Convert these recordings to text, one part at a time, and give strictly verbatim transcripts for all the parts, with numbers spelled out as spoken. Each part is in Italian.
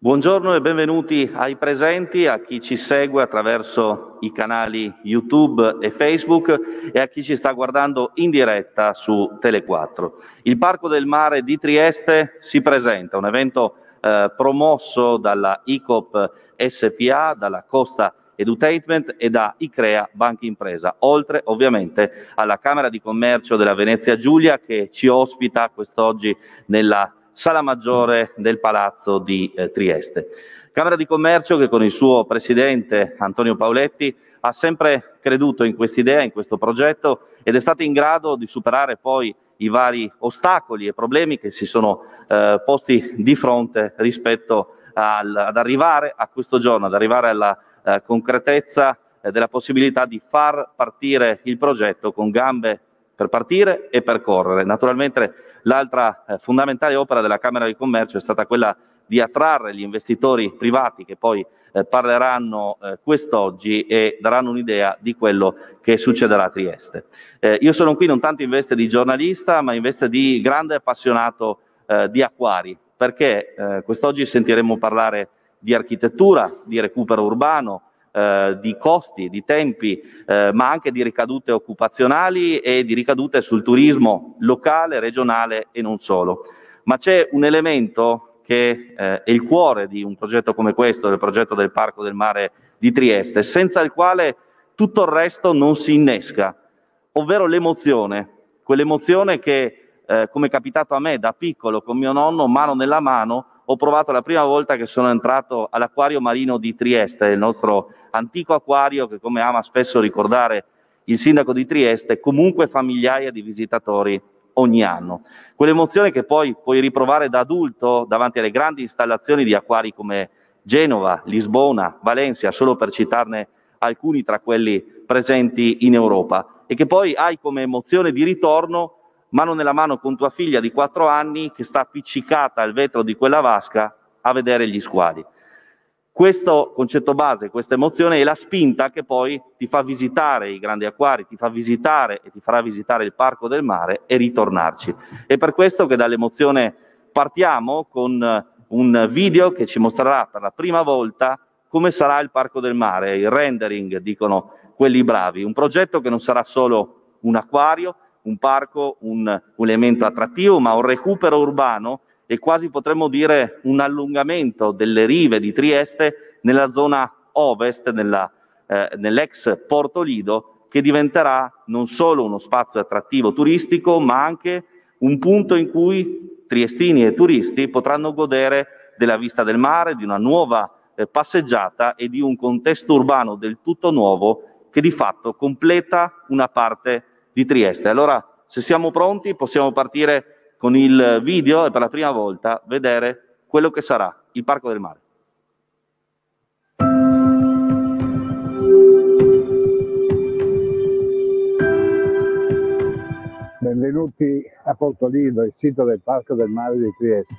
Buongiorno e benvenuti ai presenti, a chi ci segue attraverso i canali YouTube e Facebook e a chi ci sta guardando in diretta su Tele quattro. Il Parco del Mare di Trieste si presenta, un evento eh, promosso dalla I C O P S P A, dalla Costa Edutainment e da Icrea Banca Impresa, oltre ovviamente alla Camera di Commercio della Venezia Giulia che ci ospita quest'oggi nella Sala Maggiore del Palazzo di eh, Trieste. Camera di Commercio che con il suo presidente Antonio Pauletti ha sempre creduto in quest'idea, in questo progetto ed è stato in grado di superare poi i vari ostacoli e problemi che si sono eh, posti di fronte rispetto al, ad arrivare a questo giorno, ad arrivare alla eh, concretezza eh, della possibilità di far partire il progetto con gambe per partire e per correre. Naturalmente l'altra eh, fondamentale opera della Camera di Commercio è stata quella di attrarre gli investitori privati che poi eh, parleranno eh, quest'oggi e daranno un'idea di quello che succederà a Trieste. Eh, io sono qui non tanto in veste di giornalista, ma in veste di grande appassionato eh, di acquari, perché eh, quest'oggi sentiremo parlare di architettura, di recupero urbano, Eh, di costi, di tempi, eh, ma anche di ricadute occupazionali e di ricadute sul turismo locale, regionale e non solo. Ma c'è un elemento che eh, è il cuore di un progetto come questo, del progetto del Parco del Mare di Trieste, senza il quale tutto il resto non si innesca, ovvero l'emozione, quell'emozione che, eh, come è capitato a me da piccolo con mio nonno, mano nella mano, ho provato la prima volta che sono entrato all'Acquario Marino di Trieste, il nostro antico acquario che, come ama spesso ricordare il sindaco di Trieste, comunque fa migliaia di visitatori ogni anno. Quell'emozione che poi puoi riprovare da adulto davanti alle grandi installazioni di acquari come Genova, Lisbona, Valencia, solo per citarne alcuni tra quelli presenti in Europa, e che poi hai come emozione di ritorno mano nella mano con tua figlia di quattro anni che sta appiccicata al vetro di quella vasca a vedere gli squali. Questo concetto base, questa emozione è la spinta che poi ti fa visitare i grandi acquari, ti fa visitare e ti farà visitare il Parco del Mare e ritornarci. È per questo che dall'emozione partiamo con un video che ci mostrerà per la prima volta come sarà il Parco del Mare, il rendering, dicono quelli bravi, un progetto che non sarà solo un acquario, un parco, un, un elemento attrattivo, ma un recupero urbano e quasi potremmo dire un allungamento delle rive di Trieste nella zona ovest, nella, eh, nell'ex Porto Lido, che diventerà non solo uno spazio attrattivo turistico, ma anche un punto in cui triestini e turisti potranno godere della vista del mare, di una nuova eh, passeggiata e di un contesto urbano del tutto nuovo che di fatto completa una parte di Trieste. Allora, se siamo pronti, possiamo partire con il video e per la prima volta vedere quello che sarà il Parco del Mare. Benvenuti a Porto Lido, il sito del Parco del Mare di Trieste.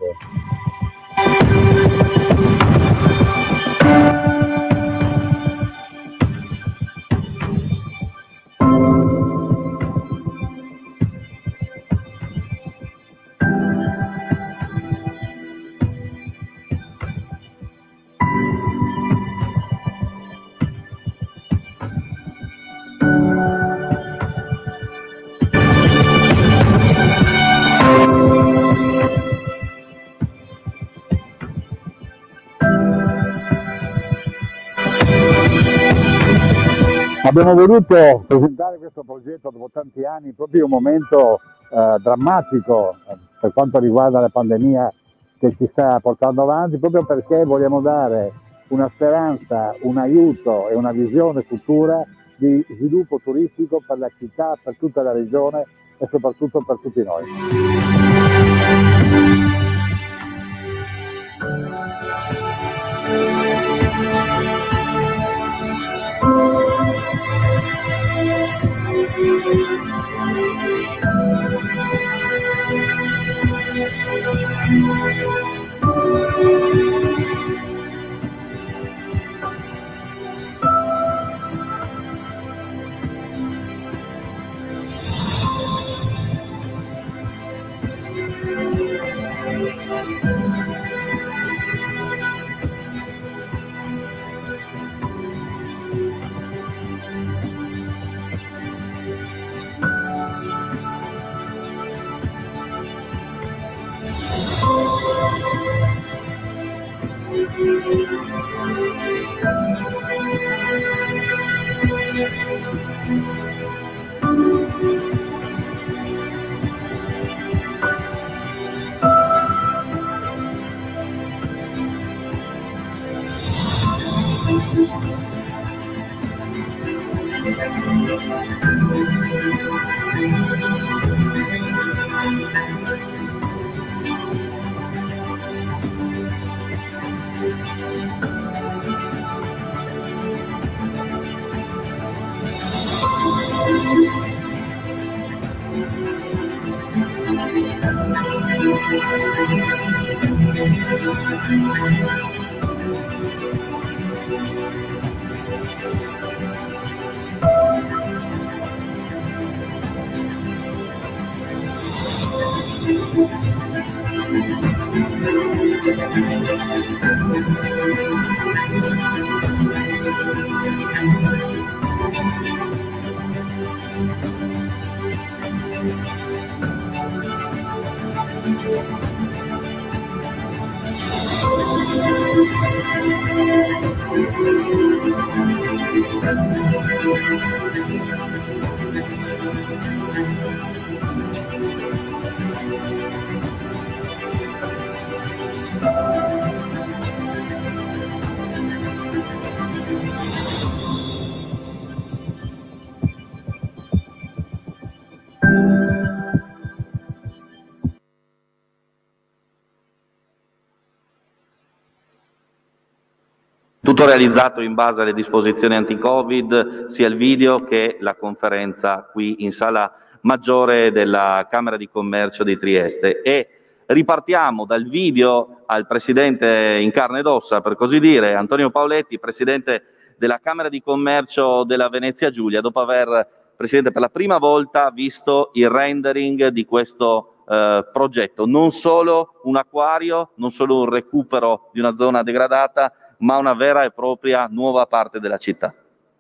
Abbiamo voluto presentare questo progetto dopo tanti anni, proprio in un momento eh, drammatico eh, per quanto riguarda la pandemia che ci sta portando avanti, proprio perché vogliamo dare una speranza, un aiuto e una visione futura di sviluppo turistico per la città, per tutta la regione e soprattutto per tutti noi. Tutto realizzato in base alle disposizioni anti-Covid, sia il video che la conferenza qui in Sala Maggiore della Camera di Commercio di Trieste. E ripartiamo dal video al Presidente in carne ed ossa, per così dire, Antonio Paoletti, Presidente della Camera di Commercio della Venezia Giulia, dopo aver, Presidente, per la prima volta visto il rendering di questo eh, progetto. Non solo un acquario, non solo un recupero di una zona degradata, ma una vera e propria nuova parte della città.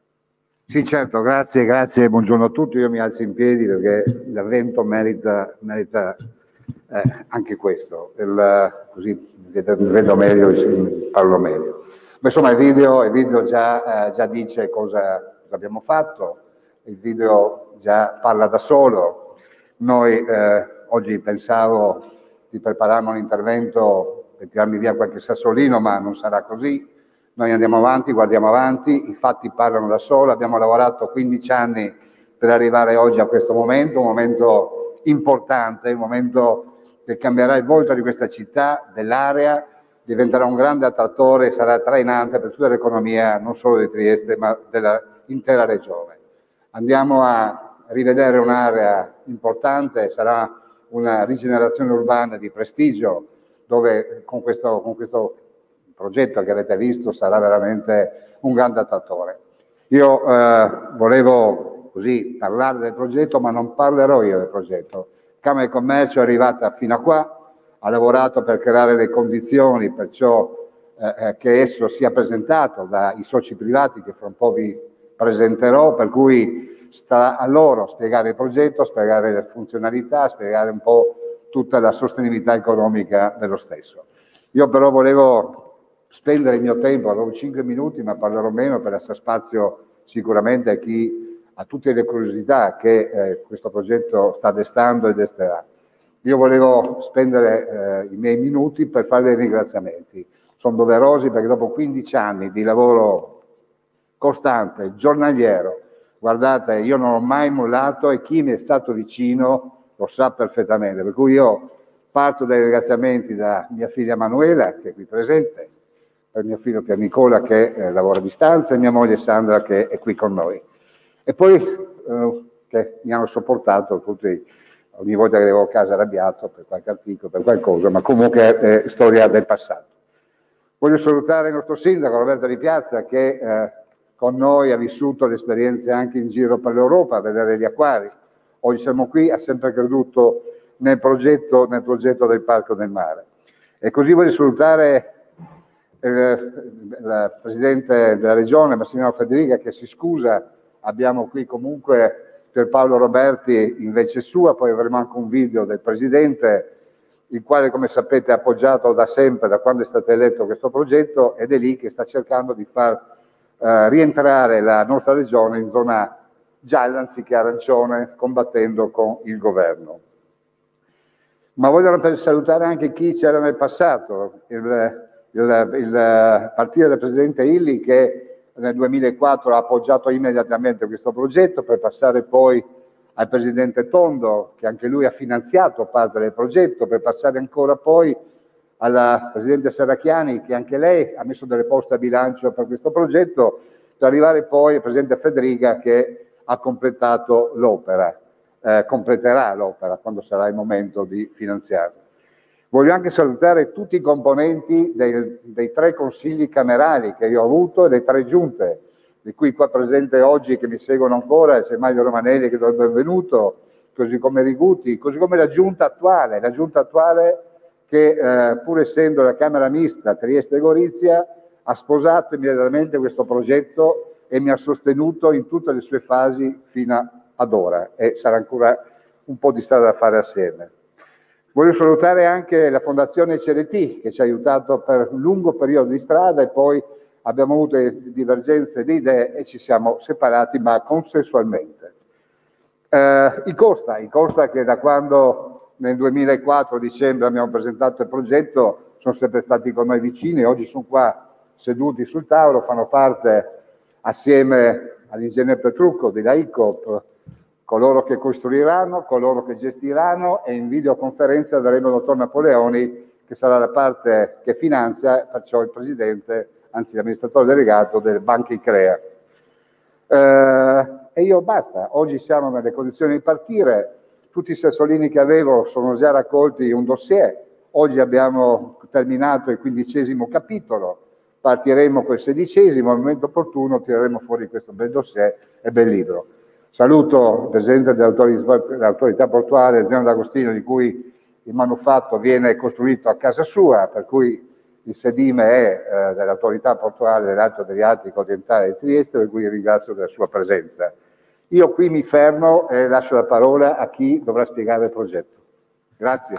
Sì, certo, grazie, grazie, buongiorno a tutti. Io mi alzo in piedi perché l'avvento merita, merita eh, anche questo, il, così vedo meglio, parlo meglio. Ma insomma il video, il video già, eh, già dice cosa, cosa abbiamo fatto, il video già parla da solo. Noi eh, oggi pensavo di prepararmi un intervento per tirarmi via qualche sassolino, ma non sarà così. Noi andiamo avanti, guardiamo avanti, i fatti parlano da solo. Abbiamo lavorato quindici anni per arrivare oggi a questo momento, un momento importante, un momento che cambierà il volto di questa città, dell'area, diventerà un grande attrattore e sarà trainante per tutta l'economia, non solo di Trieste, ma dell'intera regione. Andiamo a rivedere un'area importante, sarà una rigenerazione urbana di prestigio, dove con questo, con questo progetto che avete visto sarà veramente un grande attrattore. Io eh, volevo così parlare del progetto, ma non parlerò io del progetto. Camera di Commercio è arrivata fino a qua, ha lavorato per creare le condizioni perciò eh, che esso sia presentato dai soci privati, che fra un po' vi presenterò, per cui sta a loro spiegare il progetto, spiegare le funzionalità, spiegare un po' tutta la sostenibilità economica dello stesso. Io però volevo spendere il mio tempo, avevo cinque minuti, ma parlerò meno per lasciare spazio sicuramente a chi ha tutte le curiosità che eh, questo progetto sta destando e desterà. Io volevo spendere eh, i miei minuti per fare dei ringraziamenti. Sono doverosi perché dopo quindici anni di lavoro costante, giornaliero, guardate, io non ho mai mollato e chi mi è stato vicino lo sa perfettamente, per cui io parto dai ringraziamenti da mia figlia Manuela, che è qui presente, per mio figlio Pier Nicola che eh, lavora a distanza e mia moglie Sandra che è qui con noi. E poi eh, che mi hanno sopportato tutti, ogni volta che arrivo a casa arrabbiato per qualche articolo, per qualcosa, ma comunque è eh, storia del passato. Voglio salutare il nostro sindaco Roberto Di Piazza che eh, con noi ha vissuto le esperienze anche in giro per l'Europa, a vedere gli acquari. Oggi siamo qui, ha sempre creduto nel progetto, nel progetto del Parco del Mare. E così voglio salutare eh, il Presidente della Regione, Massimiliano Federica, che si scusa. Abbiamo qui comunque Pier Paolo Roberti in vece sua, poi avremo anche un video del Presidente il quale, come sapete, ha appoggiato da sempre, da quando è stato eletto questo progetto, ed è lì che sta cercando di far eh, rientrare la nostra regione in zona gialla anziché arancione, combattendo con il governo. Ma voglio salutare anche chi c'era nel passato, il, il, il partito del presidente Illy, che nel duemilaquattro ha appoggiato immediatamente questo progetto, per passare poi al presidente Tondo, che anche lui ha finanziato parte del progetto, per passare ancora poi alla presidente Serracchiani, che anche lei ha messo delle poste a bilancio per questo progetto, per arrivare poi al presidente Federica, che ha completato l'opera, eh, completerà l'opera quando sarà il momento di finanziarla. Voglio anche salutare tutti i componenti dei, dei tre consigli camerali che io ho avuto e delle tre giunte, di cui qua presente oggi, che mi seguono ancora, c'è Maglio Romanelli che do il benvenuto, così come Riguti, così come la giunta attuale, la giunta attuale che eh, pur essendo la Camera Mista Trieste e Gorizia ha sposato immediatamente questo progetto e mi ha sostenuto in tutte le sue fasi fino ad ora, e sarà ancora un po' di strada da fare assieme. Voglio salutare anche la Fondazione C R T, che ci ha aiutato per un lungo periodo di strada, e poi abbiamo avuto divergenze di idee e ci siamo separati, ma consensualmente. Eh, il Costa, il Costa che da quando nel duemilaquattro, dicembre, abbiamo presentato il progetto, sono sempre stati con noi vicini, oggi sono qua seduti sul tavolo, fanno parte assieme all'ingegnere Petrucco della I C O P, coloro che costruiranno, coloro che gestiranno, e in videoconferenza avremo il dottor Napoleoni, che sarà la parte che finanzia, perciò il presidente, anzi l'amministratore delegato del Banca Icrea. Eh, e io basta, oggi siamo nelle condizioni di partire, tutti i sassolini che avevo sono già raccolti in un dossier, oggi abbiamo terminato il quindicesimo capitolo, partiremo col sedicesimo, al momento opportuno tireremo fuori questo bel dossier e bel libro. Saluto il presidente dell'autorità portuale, Zeno D'Agostino, di cui il manufatto viene costruito a casa sua, per cui il sedime è eh, dell'autorità portuale dell'Alto Adriatico Orientale di Trieste, per cui ringrazio della sua presenza. Io qui mi fermo e lascio la parola a chi dovrà spiegare il progetto. Grazie.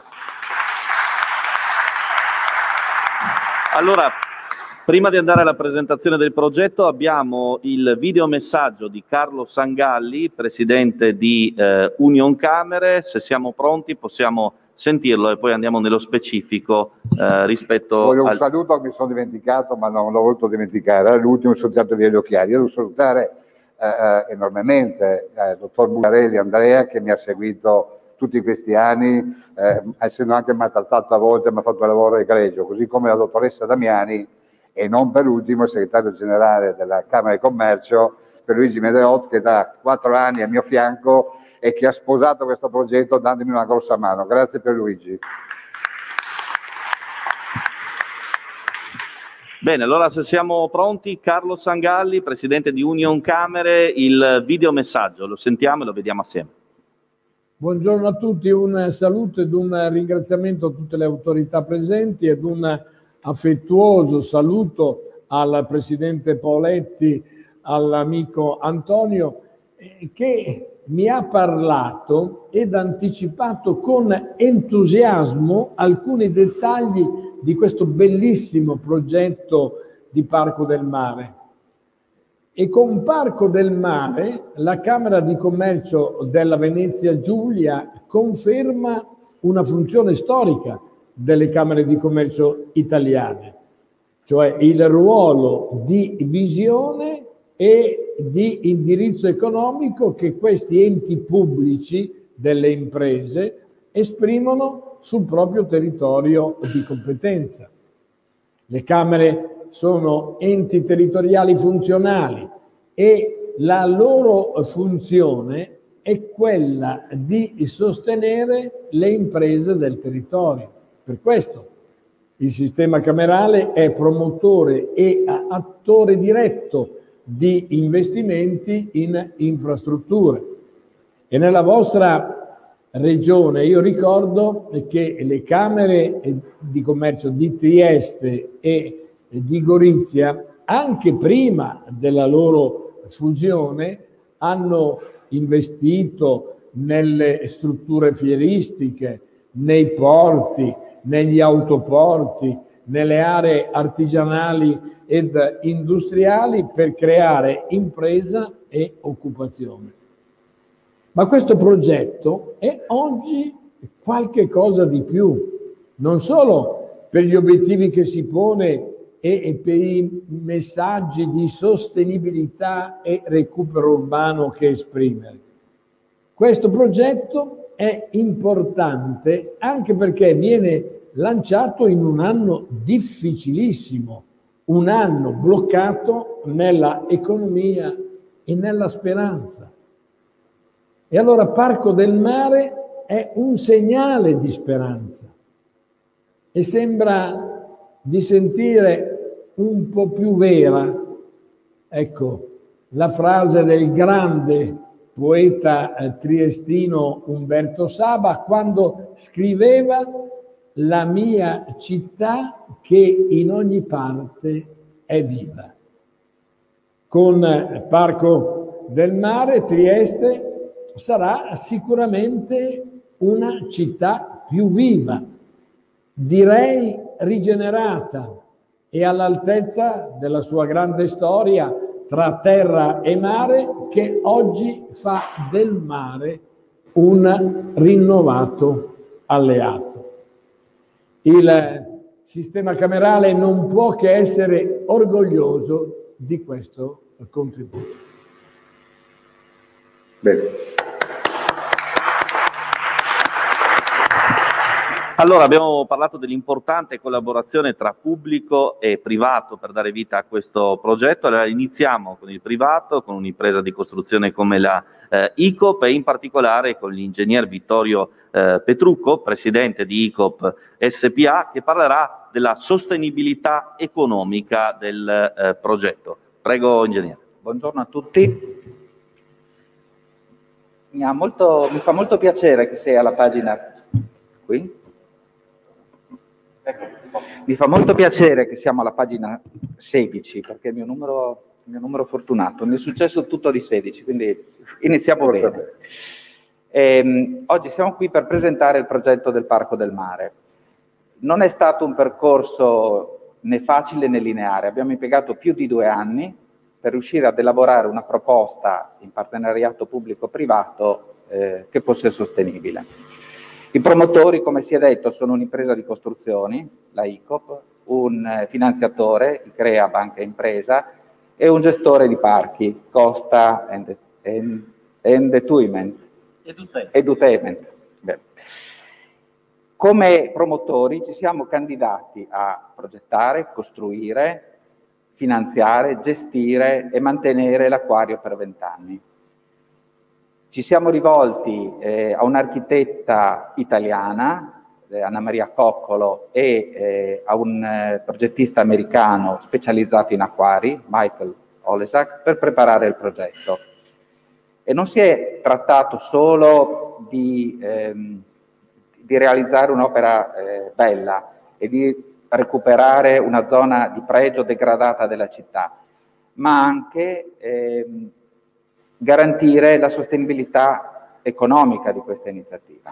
Allora, prima di andare alla presentazione del progetto, abbiamo il videomessaggio di Carlo Sangalli, presidente di eh, Union Camere. Se siamo pronti possiamo sentirlo e poi andiamo nello specifico eh, rispetto Voglio un al... saluto che mi sono dimenticato, ma non l'ho voluto dimenticare. Era l'ultimo, sono tirato via gli occhiali. Io devo salutare eh, enormemente il eh, dottor Bugarelli Andrea, che mi ha seguito tutti questi anni, eh, essendo anche maltrattato a volte, mi ha fatto un lavoro egregio, così come la dottoressa Damiani, e non per ultimo il segretario generale della Camera di Commercio, Pierluigi Medeot, che da quattro anni è al mio fianco e che ha sposato questo progetto dandomi una grossa mano. Grazie Pierluigi. Bene, allora se siamo pronti, Carlo Sangalli, presidente di Union Camere, il videomessaggio, lo sentiamo e lo vediamo assieme. Buongiorno a tutti, un saluto ed un ringraziamento a tutte le autorità presenti ed un affettuoso saluto al presidente Poletti, all'amico Antonio, che mi ha parlato ed anticipato con entusiasmo alcuni dettagli di questo bellissimo progetto di Parco del Mare. E con Parco del Mare la Camera di Commercio della Venezia Giulia conferma una funzione storica delle Camere di Commercio italiane, cioè il ruolo di visione e di indirizzo economico che questi enti pubblici delle imprese esprimono sul proprio territorio di competenza. Le Camere sono enti territoriali funzionali e la loro funzione è quella di sostenere le imprese del territorio. Per questo il sistema camerale è promotore e attore diretto di investimenti in infrastrutture. E nella vostra regione io ricordo che le Camere di Commercio di Trieste e di Gorizia, anche prima della loro fusione, hanno investito nelle strutture fieristiche, nei porti, negli autoporti, nelle aree artigianali ed industriali per creare impresa e occupazione. Ma questo progetto è oggi qualche cosa di più, non solo per gli obiettivi che si pone e per i messaggi di sostenibilità e recupero urbano che esprime. Questo progetto è importante anche perché viene lanciato in un anno difficilissimo, un anno bloccato nella economia e nella speranza. E allora Parco del Mare è un segnale di speranza e sembra di sentire un po' più vera, ecco, la frase del grande poeta eh, triestino Umberto Saba quando scriveva: la mia città che in ogni parte è viva. Con Parco del Mare Trieste sarà sicuramente una città più viva, direi rigenerata e all'altezza della sua grande storia tra terra e mare, che oggi fa del mare un rinnovato alleato. Il sistema camerale non può che essere orgoglioso di questo contributo. Bene. Allora, abbiamo parlato dell'importante collaborazione tra pubblico e privato per dare vita a questo progetto. Allora, iniziamo con il privato, con un'impresa di costruzione come la eh, I C O P e in particolare con l'ingegner Vittorio eh, Petrucco, presidente di I C O P S P A, che parlerà della sostenibilità economica del eh, progetto. Prego, ingegnere. Buongiorno a tutti. Mi, ha molto, mi fa molto piacere che sei alla pagina qui. Mi fa molto piacere che siamo alla pagina sedici, perché è il mio numero, il mio numero fortunato. Mi è successo tutto di sedici, quindi iniziamo bene. Ehm, oggi siamo qui per presentare il progetto del Parco del Mare. Non è stato un percorso né facile né lineare. Abbiamo impiegato più di due anni per riuscire ad elaborare una proposta in partenariato pubblico-privato eh, che fosse sostenibile. I promotori, come si è detto, sono un'impresa di costruzioni, la I C O P, un finanziatore, Icrea Banca Impresa, e un gestore di parchi, Costa and, and, Entertainment. Edutainment. Beh. Come promotori ci siamo candidati a progettare, costruire, finanziare, gestire e mantenere l'acquario per vent'anni. Ci siamo rivolti eh, a un'architetta italiana, eh, Anna Maria Coccolo, e eh, a un eh, progettista americano specializzato in acquari, Michael Olesak, per preparare il progetto. E non si è trattato solo di, ehm, di realizzare un'opera eh, bella e di recuperare una zona di pregio degradata della città, ma anche ehm, garantire la sostenibilità economica di questa iniziativa.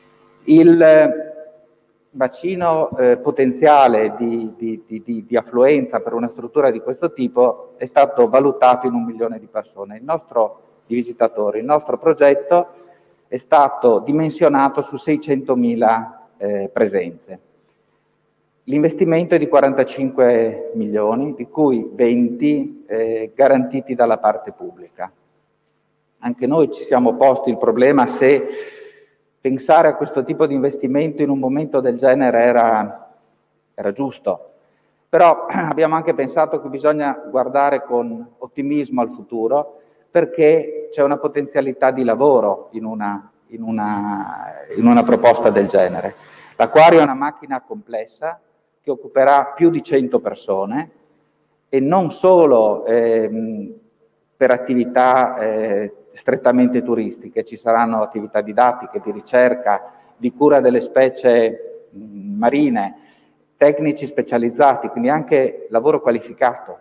Il bacino eh, potenziale di, di, di, di affluenza per una struttura di questo tipo è stato valutato in un milione di persone, il nostro, di visitatori. Il nostro progetto è stato dimensionato su seicentomila eh, presenze. L'investimento è di quarantacinque milioni, di cui venti eh, garantiti dalla parte pubblica. Anche noi ci siamo posti il problema se pensare a questo tipo di investimento in un momento del genere era, era giusto. Però abbiamo anche pensato che bisogna guardare con ottimismo al futuro, perché c'è una potenzialità di lavoro in una, in una, in una proposta del genere. L'acquario è una macchina complessa che occuperà più di cento persone e non solo ehm, per attività eh, strettamente turistiche, ci saranno attività didattiche, di ricerca, di cura delle specie mh, marine, tecnici specializzati, quindi anche lavoro qualificato,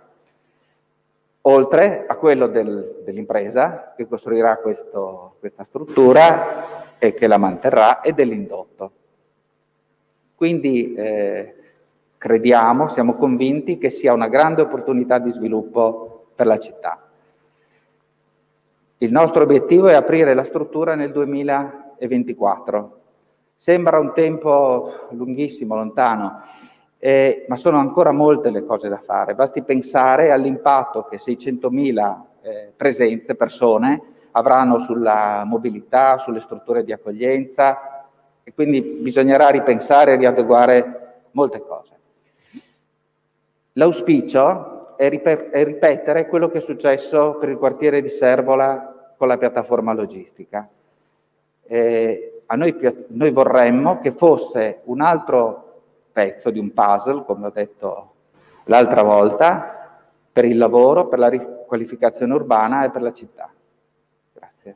oltre a quello del, dell'impresa che costruirà questo, questa struttura e che la manterrà, e dell'indotto. Quindi eh, crediamo, siamo convinti che sia una grande opportunità di sviluppo per la città. Il nostro obiettivo è aprire la struttura nel duemilaventiquattro. Sembra un tempo lunghissimo, lontano, eh, ma sono ancora molte le cose da fare. Basti pensare all'impatto che seicentomila eh, presenze, persone, avranno sulla mobilità, sulle strutture di accoglienza, e quindi bisognerà ripensare e riadeguare molte cose. L'auspicio è, è ripetere quello che è successo per il quartiere di Servola con la piattaforma logistica. Eh, a noi, noi vorremmo che fosse un altro pezzo di un puzzle, come ho detto l'altra volta, per il lavoro, per la riqualificazione urbana e per la città. Grazie.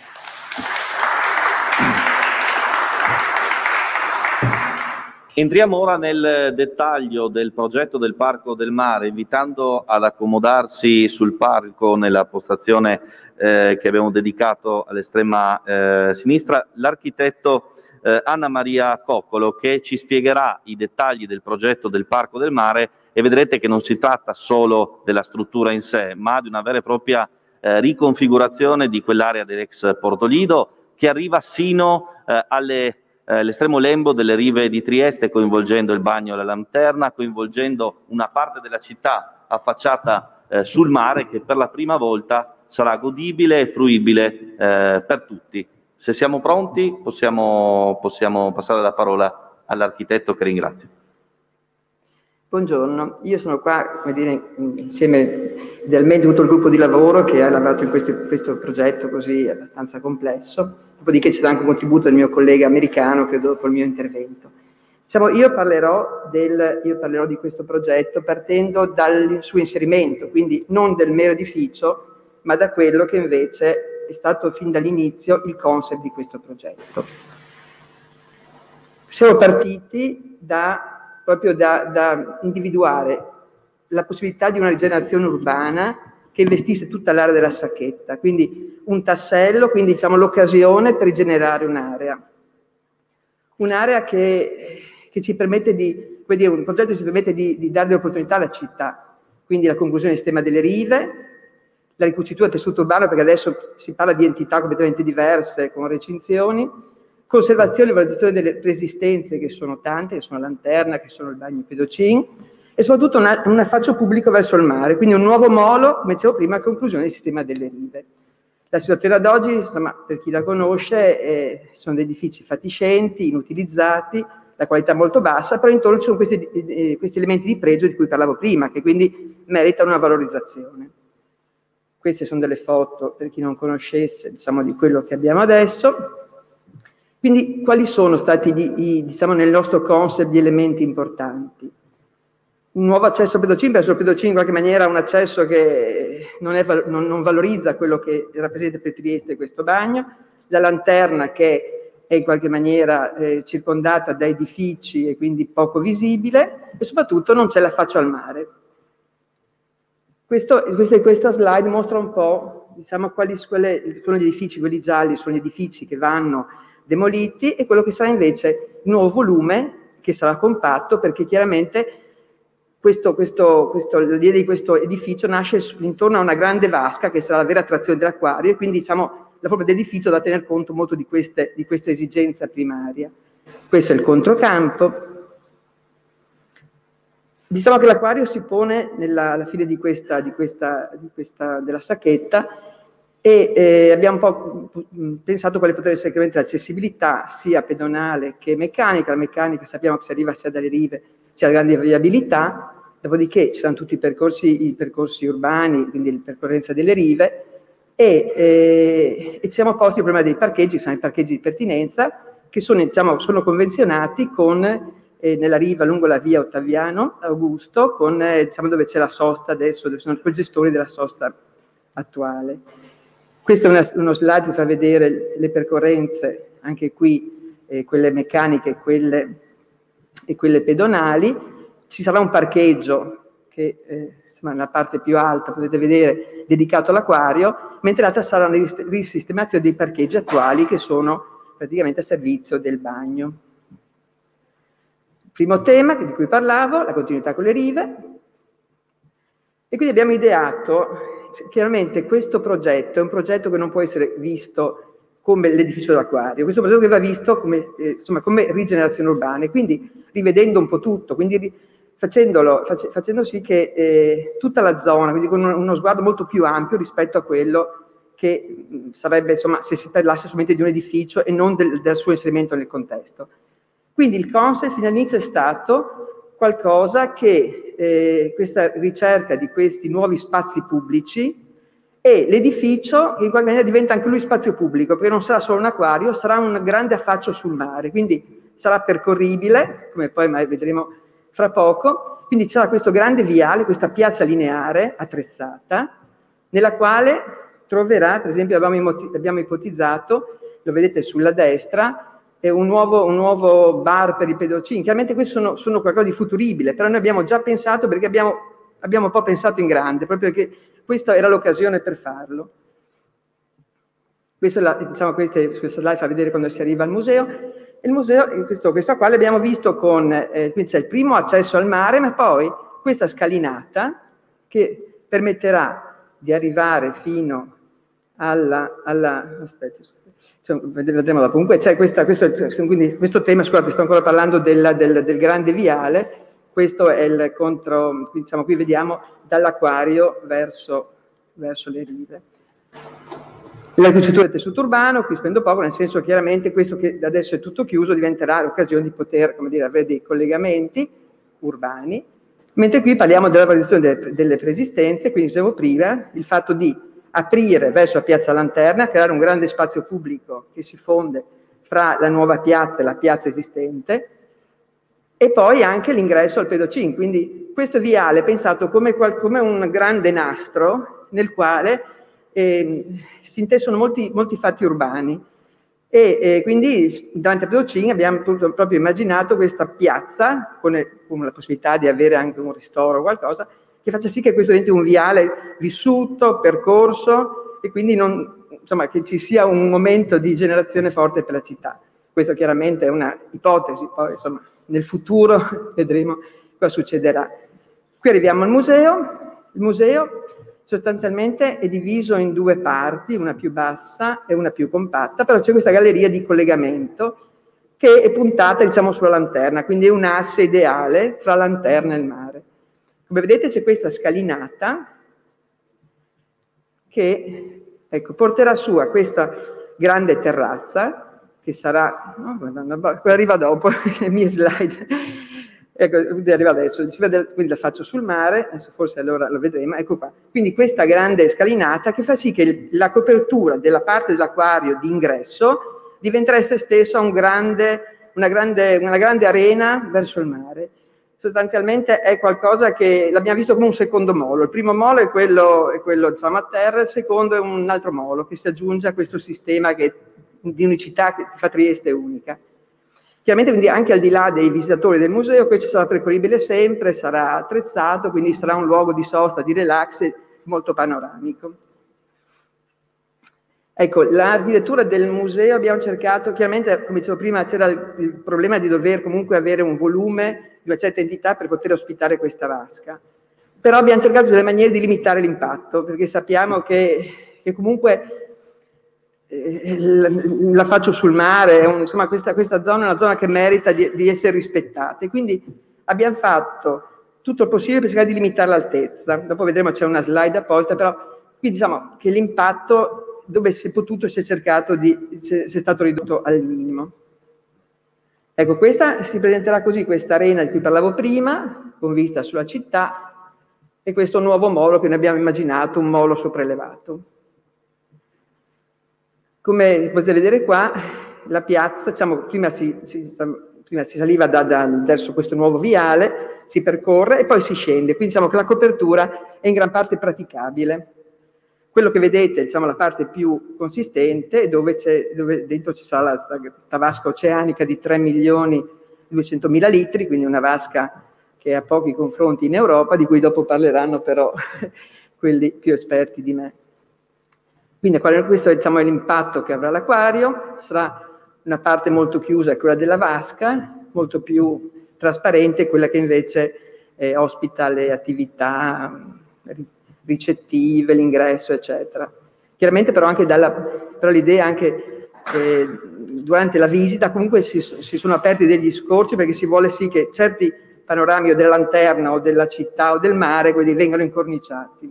Entriamo ora nel dettaglio del progetto del Parco del Mare, invitando ad accomodarsi sul palco nella postazione eh, che abbiamo dedicato all'estrema eh, sinistra l'architetto eh, Anna Maria Coccolo, che ci spiegherà i dettagli del progetto del Parco del Mare, e vedrete che non si tratta solo della struttura in sé, ma di una vera e propria eh, riconfigurazione di quell'area dell'ex Porto Lido, che arriva sino eh, alle l'estremo lembo delle rive di Trieste, coinvolgendo il bagno alla Lanterna, coinvolgendo una parte della città affacciata eh, sul mare, che per la prima volta sarà godibile e fruibile eh, per tutti. Se siamo pronti possiamo, possiamo passare la parola all'architetto, che ringrazio. Buongiorno, io sono qua, come dire, insieme idealmente tutto il gruppo di lavoro che ha lavorato in questo, questo progetto così abbastanza complesso, dopodiché c'è anche un contributo del mio collega americano, credo, dopo il mio intervento. Diciamo, io parlerò, del, io parlerò di questo progetto partendo dal suo inserimento, quindi non del mero edificio, ma da quello che invece è stato fin dall'inizio il concept di questo progetto. Siamo partiti da proprio da, da individuare la possibilità di una rigenerazione urbana che investisse tutta l'area della Sacchetta, quindi un tassello, quindi diciamo l'occasione per rigenerare un'area. Un'area che, che ci permette di, come dire, un progetto che ci permette di, di dare l'opportunità alla città, quindi la conclusione del sistema delle rive, la ricucitura del tessuto urbano, perché adesso si parla di entità completamente diverse con recinzioni, conservazione e valorizzazione delle resistenze, che sono tante, che sono la Lanterna, che sono il bagno Pedocin, e soprattutto una, un affaccio pubblico verso il mare, quindi un nuovo molo, come dicevo prima, a conclusione del sistema delle rive. La situazione ad oggi, insomma, per chi la conosce, eh, sono degli edifici fatiscenti, inutilizzati, la qualità molto bassa, però intorno ci sono questi, eh, questi elementi di pregio di cui parlavo prima, che quindi meritano una valorizzazione. Queste sono delle foto, per chi non conoscesse, diciamo, di quello che abbiamo adesso. Quindi quali sono stati, gli, i, diciamo, nel nostro concept gli elementi importanti? Un nuovo accesso a Pedocin, verso il Pedocin in qualche maniera un accesso che non, è, non, non valorizza quello che rappresenta per Trieste questo bagno, la Lanterna che è in qualche maniera eh, circondata da edifici e quindi poco visibile, e soprattutto non c'è l'affaccio al mare. Questo, questa, questa slide mostra un po', diciamo, quali quelle, sono gli edifici, quelli gialli sono gli edifici che vanno demoliti, e quello che sarà invece il nuovo volume, che sarà compatto, perché chiaramente questo, questo, questo, l'idea di questo edificio nasce intorno a una grande vasca, che sarà la vera attrazione dell'acquario, e quindi diciamo la forma dell'edificio da tener conto molto di, queste, di questa esigenza primaria. Questo è il controcampo. Diciamo che l'acquario si pone nella, alla fine di questa, di questa, di questa, della Sacchetta, e eh, abbiamo un po' pensato quale potrebbe essere l'accessibilità sia pedonale che meccanica. La meccanica sappiamo che si arriva sia dalle rive sia a grande viabilità, dopodiché ci sono tutti i percorsi, i percorsi urbani, quindi la percorrenza delle rive, e, eh, e ci siamo posti il problema dei parcheggi, che sono i parcheggi di pertinenza, che sono, diciamo, sono convenzionati con, eh, nella riva lungo la via Ottaviano Augusto, con, eh, diciamo, dove c'è la sosta adesso, dove sono i gestori della sosta attuale. Questo è una, uno slide che fa vedere le percorrenze, anche qui eh, quelle meccaniche e quelle, e quelle pedonali. Ci sarà un parcheggio che eh, insomma, nella parte più alta potete vedere dedicato all'acquario, mentre l'altra sarà una risistemazione dei parcheggi attuali che sono praticamente a servizio del bagno. Primo tema di cui parlavo, la continuità con le rive. E quindi abbiamo ideato, chiaramente questo progetto è un progetto che non può essere visto come l'edificio dell'acquario, questo progetto che va visto come, eh, insomma, come rigenerazione urbana, e quindi rivedendo un po' tutto, quindi facendolo, face, facendo sì che eh, tutta la zona, quindi con uno, uno sguardo molto più ampio rispetto a quello che mh, sarebbe, insomma, se si parlasse solamente di un edificio e non del, del suo inserimento nel contesto. Quindi il concept fino all'inizio è stato qualcosa che, eh, questa ricerca di questi nuovi spazi pubblici, e l'edificio che in qualche maniera diventa anche lui spazio pubblico, perché non sarà solo un acquario, sarà un grande affaccio sul mare, quindi sarà percorribile, come poi vedremo fra poco, quindi c'era questo grande viale, questa piazza lineare attrezzata, nella quale troverà, per esempio abbiamo, abbiamo ipotizzato, lo vedete sulla destra, è un nuovo, un nuovo bar per i pedocini. Chiaramente questi sono, sono qualcosa di futuribile, però noi abbiamo già pensato, perché abbiamo, abbiamo un po' pensato in grande, proprio perché questa era l'occasione per farlo. Questo, la, diciamo, queste, questa slide fa vedere quando si arriva al museo. Il museo, questo, questo qua l'abbiamo visto con, eh, qui c'è il primo accesso al mare, ma poi questa scalinata che permetterà di arrivare fino alla, alla aspetta, cioè, vedremo dopo. Comunque c'è questa, questo, quindi questo tema, scusate, sto ancora parlando della, del, del grande viale. Questo è il contro, diciamo, qui vediamo dall'acquario verso, verso le rive. La cucitura del tessuto urbano, qui spendo poco, nel senso chiaramente questo che adesso è tutto chiuso diventerà l'occasione di poter, come dire, avere dei collegamenti urbani, mentre qui parliamo della valorizzazione delle, delle preesistenze, quindi dicevo prima, il fatto di aprire verso la piazza Lanterna, creare un grande spazio pubblico che si fonde fra la nuova piazza e la piazza esistente, e poi anche l'ingresso al pedocin, quindi questo viale è pensato come, come un grande nastro nel quale eh, si intessono molti, molti fatti urbani, e eh, quindi davanti al pedocin abbiamo proprio immaginato questa piazza con, con la possibilità di avere anche un ristoro o qualcosa che faccia sì che questo diventi un viale vissuto, percorso, e quindi non, insomma, che ci sia un momento di generazione forte per la città. Questo chiaramente è una ipotesi, poi insomma nel futuro vedremo cosa succederà. Qui arriviamo al museo. Il museo sostanzialmente è diviso in due parti, una più bassa e una più compatta, però c'è questa galleria di collegamento che è puntata, diciamo, sulla lanterna, quindi è un asse ideale fra lanterna e il mare. Come vedete c'è questa scalinata che, ecco, porterà su a questa grande terrazza, che sarà, no, arriva dopo le mie slide, ecco, arriva adesso, si vede, quindi la faccio sul mare, adesso forse allora lo vedremo, ecco qua. Quindi questa grande scalinata che fa sì che la copertura della parte dell'acquario di ingresso diventerà essa stessa un grande, una, grande, una grande arena verso il mare. Sostanzialmente è qualcosa che l'abbiamo visto come un secondo molo. Il primo molo è quello, è quello diciamo, a terra, il secondo è un altro molo che si aggiunge a questo sistema che di unicità che fa Trieste unica. Chiaramente quindi anche al di là dei visitatori del museo questo sarà percorribile sempre, sarà attrezzato, quindi sarà un luogo di sosta, di relax molto panoramico. Ecco, l'architettura del museo abbiamo cercato, chiaramente come dicevo prima c'era il, il problema di dover comunque avere un volume di una certa entità per poter ospitare questa vasca, però abbiamo cercato delle maniere di limitare l'impatto, perché sappiamo che, che comunque la faccio sul mare, un, insomma questa, questa zona è una zona che merita di, di essere rispettata, e quindi abbiamo fatto tutto il possibile per cercare di limitare l'altezza. Dopo vedremo, c'è una slide apposta, però qui diciamo che l'impatto dove si è potuto si è cercato di, si è stato ridotto al minimo. Ecco, questa si presenterà così, questa arena di cui parlavo prima, con vista sulla città, e questo nuovo molo che noi abbiamo immaginato, un molo sopraelevato. Come potete vedere qua, la piazza, diciamo, prima si, si, prima si saliva da, da, verso questo nuovo viale, si percorre e poi si scende, quindi diciamo che la copertura è in gran parte praticabile. Quello che vedete, diciamo, la parte più consistente, dove, dove dentro ci sarà la, la vasca oceanica di tre milioni duecentomila litri, quindi una vasca che ha pochi confronti in Europa, di cui dopo parleranno però quelli più esperti di me. Quindi questo, diciamo, è l'impatto che avrà l'acquario, sarà una parte molto chiusa, quella della vasca, molto più trasparente e quella che invece eh, ospita le attività ricettive, l'ingresso, eccetera. Chiaramente però anche dalla, però l'idea anche eh, durante la visita comunque si, si sono aperti degli scorci, perché si vuole sì che certi panorami o della lanterna o della città o del mare quindi vengano incorniciati.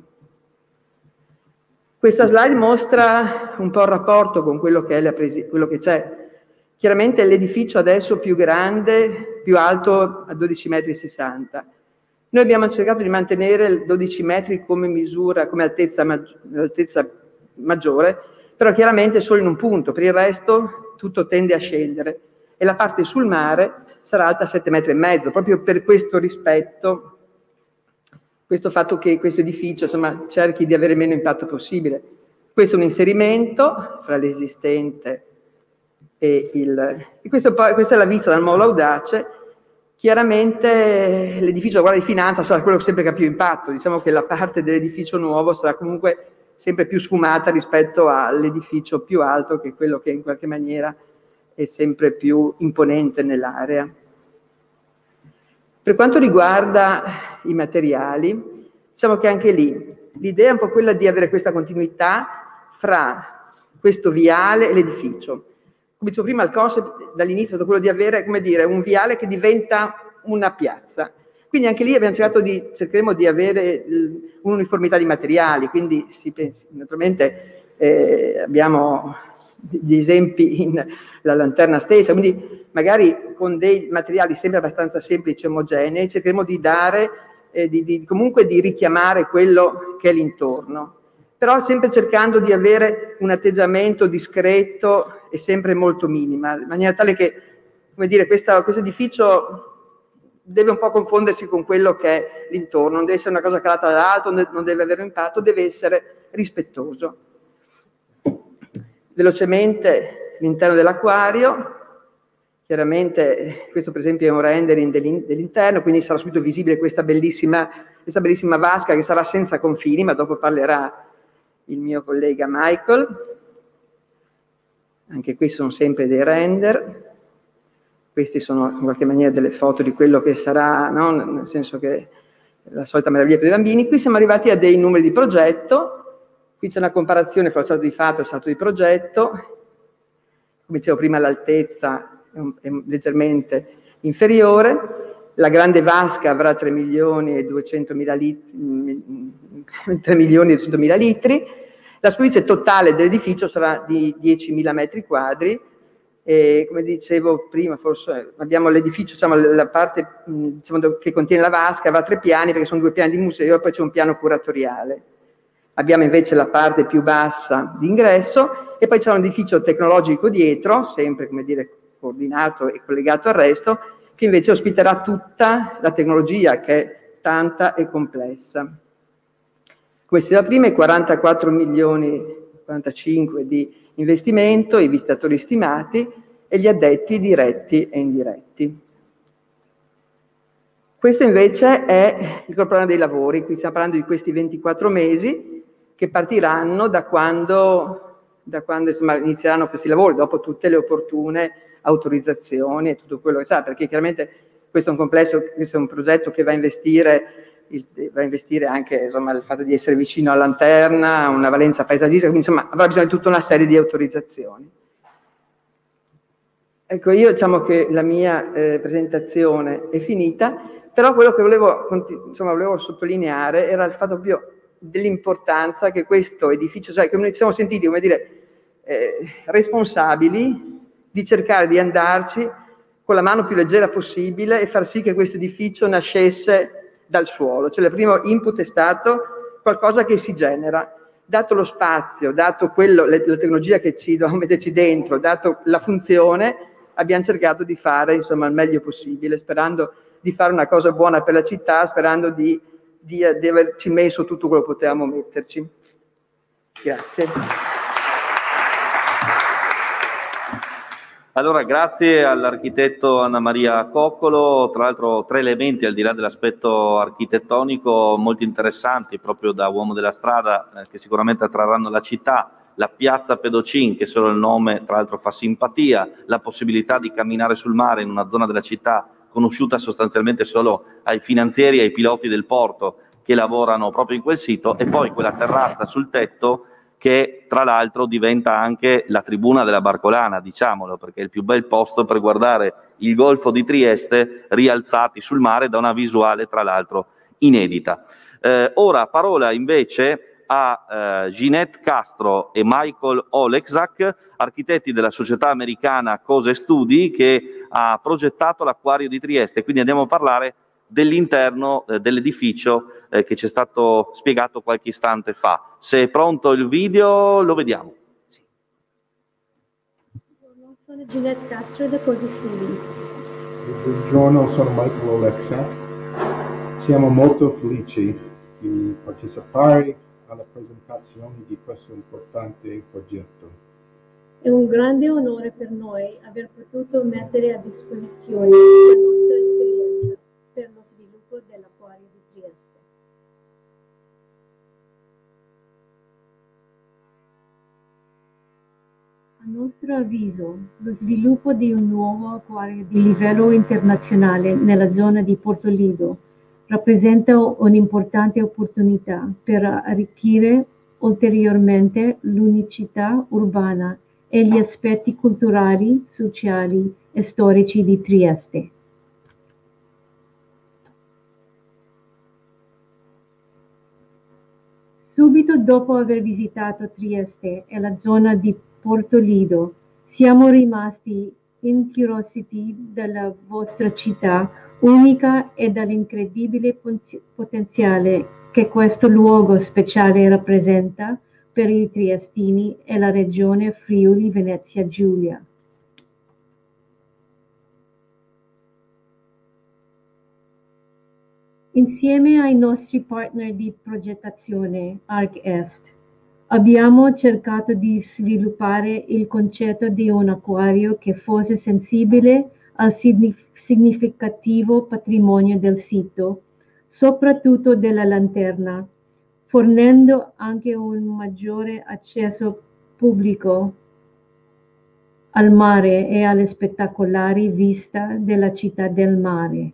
Questa slide mostra un po' il rapporto con quello che è la presi- quello che c'è. Chiaramente l'edificio adesso più grande, più alto a dodici virgola sessanta metri. Noi abbiamo cercato di mantenere dodici metri come misura, come altezza, maggi- altezza maggiore, però chiaramente solo in un punto, per il resto tutto tende a scendere e la parte sul mare sarà alta sette metri e mezzo, proprio per questo rispetto, questo fatto che questo edificio insomma cerchi di avere meno impatto possibile. Questo è un inserimento fra l'esistente e il... E questo poi, questa è la vista dal Molo Audace. Chiaramente l'edificio guarda di finanza sarà quello sempre che ha più impatto, diciamo che la parte dell'edificio nuovo sarà comunque sempre più sfumata rispetto all'edificio più alto, che è quello che in qualche maniera è sempre più imponente nell'area. Per quanto riguarda i materiali, diciamo che anche lì l'idea è un po' quella di avere questa continuità fra questo viale e l'edificio. Come dicevo prima, il concept dall'inizio è stato quello di avere, come dire, un viale che diventa una piazza. Quindi anche lì abbiamo cercato di, cercheremo di avere un'uniformità di materiali, quindi si pensi, naturalmente eh, abbiamo di esempi in la lanterna stessa, quindi magari con dei materiali sempre abbastanza semplici e omogenei cercheremo di dare, eh, di, di, comunque di richiamare quello che è l'intorno, però sempre cercando di avere un atteggiamento discreto e sempre molto minimal, in maniera tale che, come dire, questa, questo edificio deve un po' confondersi con quello che è l'intorno, non deve essere una cosa calata dall'alto, non deve avere un impatto, deve essere rispettoso. Velocemente l'interno dell'acquario, chiaramente questo per esempio è un rendering dell'interno, quindi sarà subito visibile questa bellissima, questa bellissima vasca che sarà senza confini, ma dopo parlerà il mio collega Michael. Anche qui sono sempre dei render, questi sono in qualche maniera delle foto di quello che sarà, no? Nel senso che la solita meraviglia per i bambini. Qui siamo arrivati a dei numeri di progetto. Qui c'è una comparazione fra lo stato di fatto e lo stato di progetto. Come dicevo prima, l'altezza è, è leggermente inferiore. La grande vasca avrà tre milioni e duecentomila litri, tre milioni e duecentomila litri. La superficie totale dell'edificio sarà di diecimila metri quadri. E, come dicevo prima, forse abbiamo l'edificio, diciamo, la parte diciamo, che contiene la vasca avrà tre piani, perché sono due piani di museo e poi c'è un piano curatoriale. Abbiamo invece la parte più bassa di ingresso e poi c'è un edificio tecnologico dietro, sempre come dire coordinato e collegato al resto, che invece ospiterà tutta la tecnologia che è tanta e complessa. Questi da prima i quarantaquattro milioni, quarantacinque di investimento, i visitatori stimati e gli addetti diretti e indiretti. Questo invece è il cronoprogramma dei lavori, qui stiamo parlando di questi ventiquattro mesi, che partiranno da quando, da quando insomma, inizieranno questi lavori, dopo tutte le opportune autorizzazioni e tutto quello che sa, perché chiaramente questo è un complesso, questo è un progetto che va a investire, il, va a investire anche insomma, il fatto di essere vicino alla lanterna, una valenza paesaggistica, quindi insomma avrà bisogno di tutta una serie di autorizzazioni. Ecco, io diciamo che la mia eh, presentazione è finita, però quello che volevo, insomma, volevo sottolineare era il fatto proprio dell'importanza che questo edificio, cioè che noi ci siamo sentiti, come dire, eh, responsabili di cercare di andarci con la mano più leggera possibile e far sì che questo edificio nascesse dal suolo. Cioè il primo input è stato qualcosa che si genera, dato lo spazio, dato quello, la tecnologia che ci dobbiamo metterci dentro, dato la funzione, abbiamo cercato di fare insomma il meglio possibile, sperando di fare una cosa buona per la città, sperando di Di, di averci messo tutto quello che potevamo metterci. Grazie. Allora, grazie all'architetto Anna Maria Coccolo, tra l'altro tre elementi al di là dell'aspetto architettonico molto interessanti proprio da uomo della strada eh, che sicuramente attrarranno la città, la piazza Pedocin che solo il nome tra l'altro fa simpatia, la possibilità di camminare sul mare in una zona della città conosciuta sostanzialmente solo ai finanzieri e ai piloti del porto che lavorano proprio in quel sito, e poi quella terrazza sul tetto che tra l'altro diventa anche la tribuna della Barcolana, diciamolo, perché è il più bel posto per guardare il Golfo di Trieste rialzati sul mare da una visuale tra l'altro inedita. Eh, ora parola invece a eh, Ginette Castro e Michael Olekzak, architetti della società americana Cose Studi, che ha progettato l'acquario di Trieste. Quindi andiamo a parlare dell'interno eh, dell'edificio eh, che ci è stato spiegato qualche istante fa. Se è pronto il video lo vediamo. Sì. Buongiorno, sono Ginette Castro da Cose Studi. Buongiorno, sono Michael Olekzak. Siamo molto felici di partecipare alla presentazione di questo importante progetto. È un grande onore per noi aver potuto mettere a disposizione la nostra esperienza per lo sviluppo dell'acquario di Trieste. A nostro avviso, lo sviluppo di un nuovo acquario di livello internazionale nella zona di Porto Lido rappresenta un'importante opportunità per arricchire ulteriormente l'unicità urbana e gli aspetti culturali, sociali e storici di Trieste. Subito dopo aver visitato Trieste e la zona di Porto Lido, siamo rimasti incuriositi dalla vostra città unica e dall'incredibile potenziale che questo luogo speciale rappresenta per i triestini e la regione Friuli Venezia Giulia. Insieme ai nostri partner di progettazione ArcEst, abbiamo cercato di sviluppare il concetto di un acquario che fosse sensibile al significativo patrimonio del sito, soprattutto della lanterna, fornendo anche un maggiore accesso pubblico al mare e alle spettacolari viste della città del mare.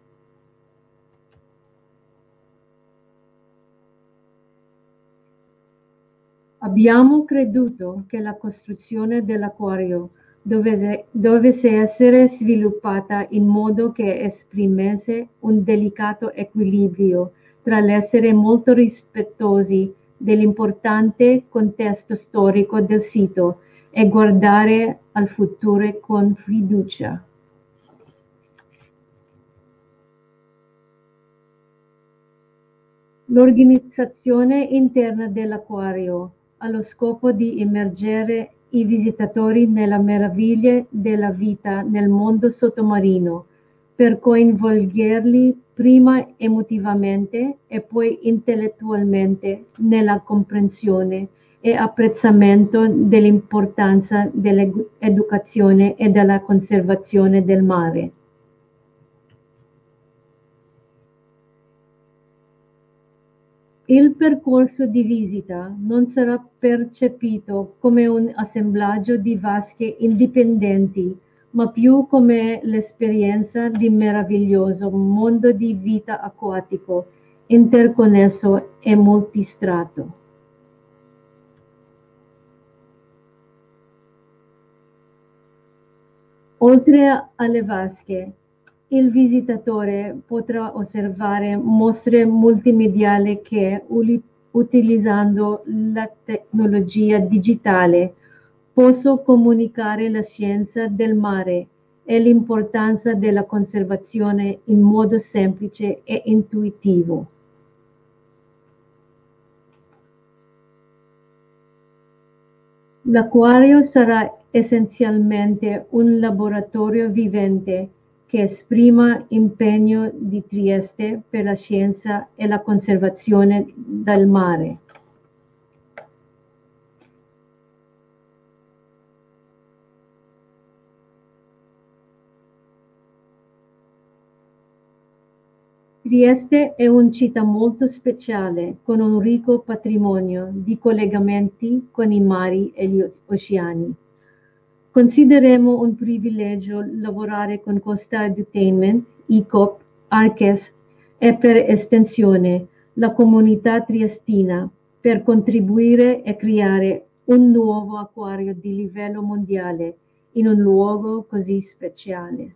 Abbiamo creduto che la costruzione dell'acquario dovesse, dovesse essere sviluppata in modo che esprimesse un delicato equilibrio tra l'essere molto rispettosi dell'importante contesto storico del sito e guardare al futuro con fiducia. L'organizzazione interna dell'acquario ha lo scopo di immergere i visitatori nella meraviglia della vita nel mondo sottomarino, per coinvolgerli prima emotivamente e poi intellettualmente nella comprensione e apprezzamento dell'importanza dell'educazione e della conservazione del mare. Il percorso di visita non sarà percepito come un assemblaggio di vasche indipendenti, ma più come l'esperienza di un meraviglioso mondo di vita acquatico, interconnesso e multistrato. Oltre alle vasche, il visitatore potrà osservare mostre multimediali che, utilizzando la tecnologia digitale, possono comunicare la scienza del mare e l'importanza della conservazione in modo semplice e intuitivo. L'acquario sarà essenzialmente un laboratorio vivente che esprima impegno di Trieste per la scienza e la conservazione del mare. Trieste è una città molto speciale, con un ricco patrimonio di collegamenti con i mari e gli oceani. Consideriamo un privilegio lavorare con Costa Entertainment, I C O P, ArcEst e per estensione la comunità triestina per contribuire a creare un nuovo acquario di livello mondiale in un luogo così speciale.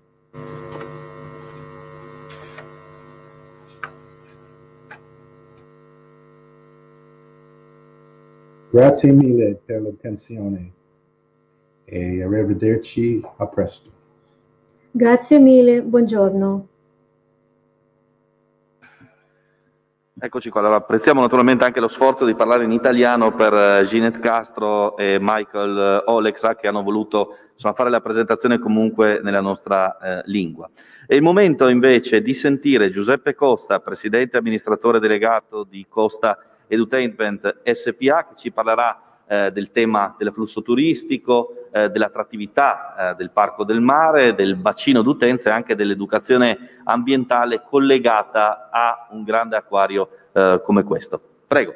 Grazie mille per l'attenzione e arrivederci a presto. Grazie mille, buongiorno. Eccoci qua, allora apprezziamo naturalmente anche lo sforzo di parlare in italiano per eh, Ginette Castro e Michael Olexa che hanno voluto insomma, fare la presentazione comunque nella nostra eh, lingua. È il momento invece di sentire Giuseppe Costa, presidente amministratore delegato di Costa Edutainment S P A, che ci parlerà eh, del tema dell'afflusso turistico, eh, dell'attrattività eh, del Parco del Mare, del bacino d'utenza e anche dell'educazione ambientale collegata a un grande acquario eh, come questo. Prego.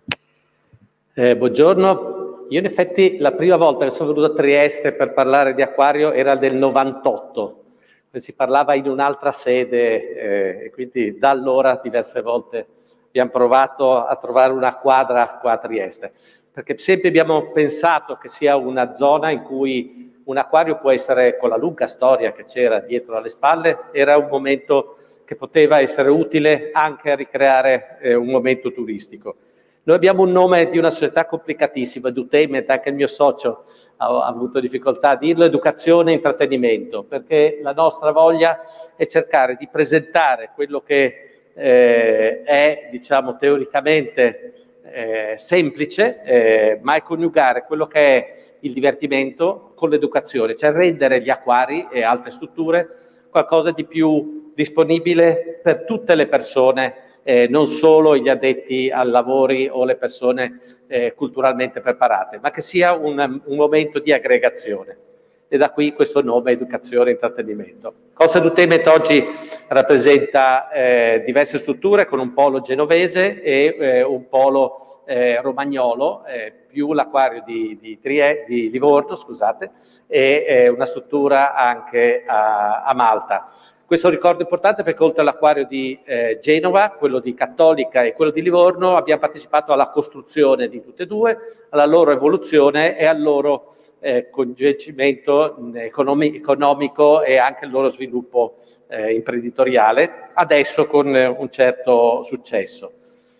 Eh, buongiorno, io in effetti la prima volta che sono venuto a Trieste per parlare di acquario era del novantotto, si parlava in un'altra sede eh, e quindi da allora diverse volte abbiamo provato a trovare una quadra qua a Trieste, perché sempre abbiamo pensato che sia una zona in cui un acquario può essere, con la lunga storia che c'era dietro alle spalle, era un momento che poteva essere utile anche a ricreare eh, un momento turistico. Noi abbiamo un nome di una società complicatissima, Edutainment, anche il mio socio ha, ha avuto difficoltà a dirlo, educazione e intrattenimento, perché la nostra voglia è cercare di presentare quello che eh, è, diciamo, teoricamente eh, semplice, eh, ma è coniugare quello che è il divertimento con l'educazione, cioè rendere gli acquari e altre strutture qualcosa di più disponibile per tutte le persone, Eh, non solo gli addetti ai lavori o le persone eh, culturalmente preparate, ma che sia un, un momento di aggregazione. E da qui questo nome, educazione e intrattenimento. Costa Edutainment oggi rappresenta eh, diverse strutture con un polo genovese e eh, un polo eh, romagnolo, eh, più l'acquario di, di, Trie, di Livorno, scusate, e eh, una struttura anche a, a Malta. Questo è un ricordo importante perché oltre all'acquario di eh, Genova, quello di Cattolica e quello di Livorno, abbiamo partecipato alla costruzione di tutte e due, alla loro evoluzione e al loro eh, coinvolgimento economi- economico e anche il loro sviluppo eh, imprenditoriale, adesso con eh, un certo successo.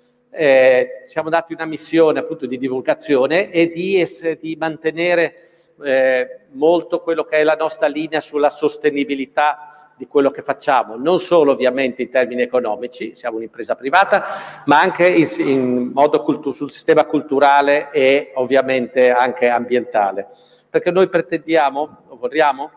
Eh, siamo dati una missione appunto di divulgazione e di, essere, di mantenere eh, molto quello che è la nostra linea sulla sostenibilità di quello che facciamo, non solo ovviamente in termini economici, siamo un'impresa privata, ma anche in, in modo cultu- sul sistema culturale e ovviamente anche ambientale. Perché noi pretendiamo, o vorremmo,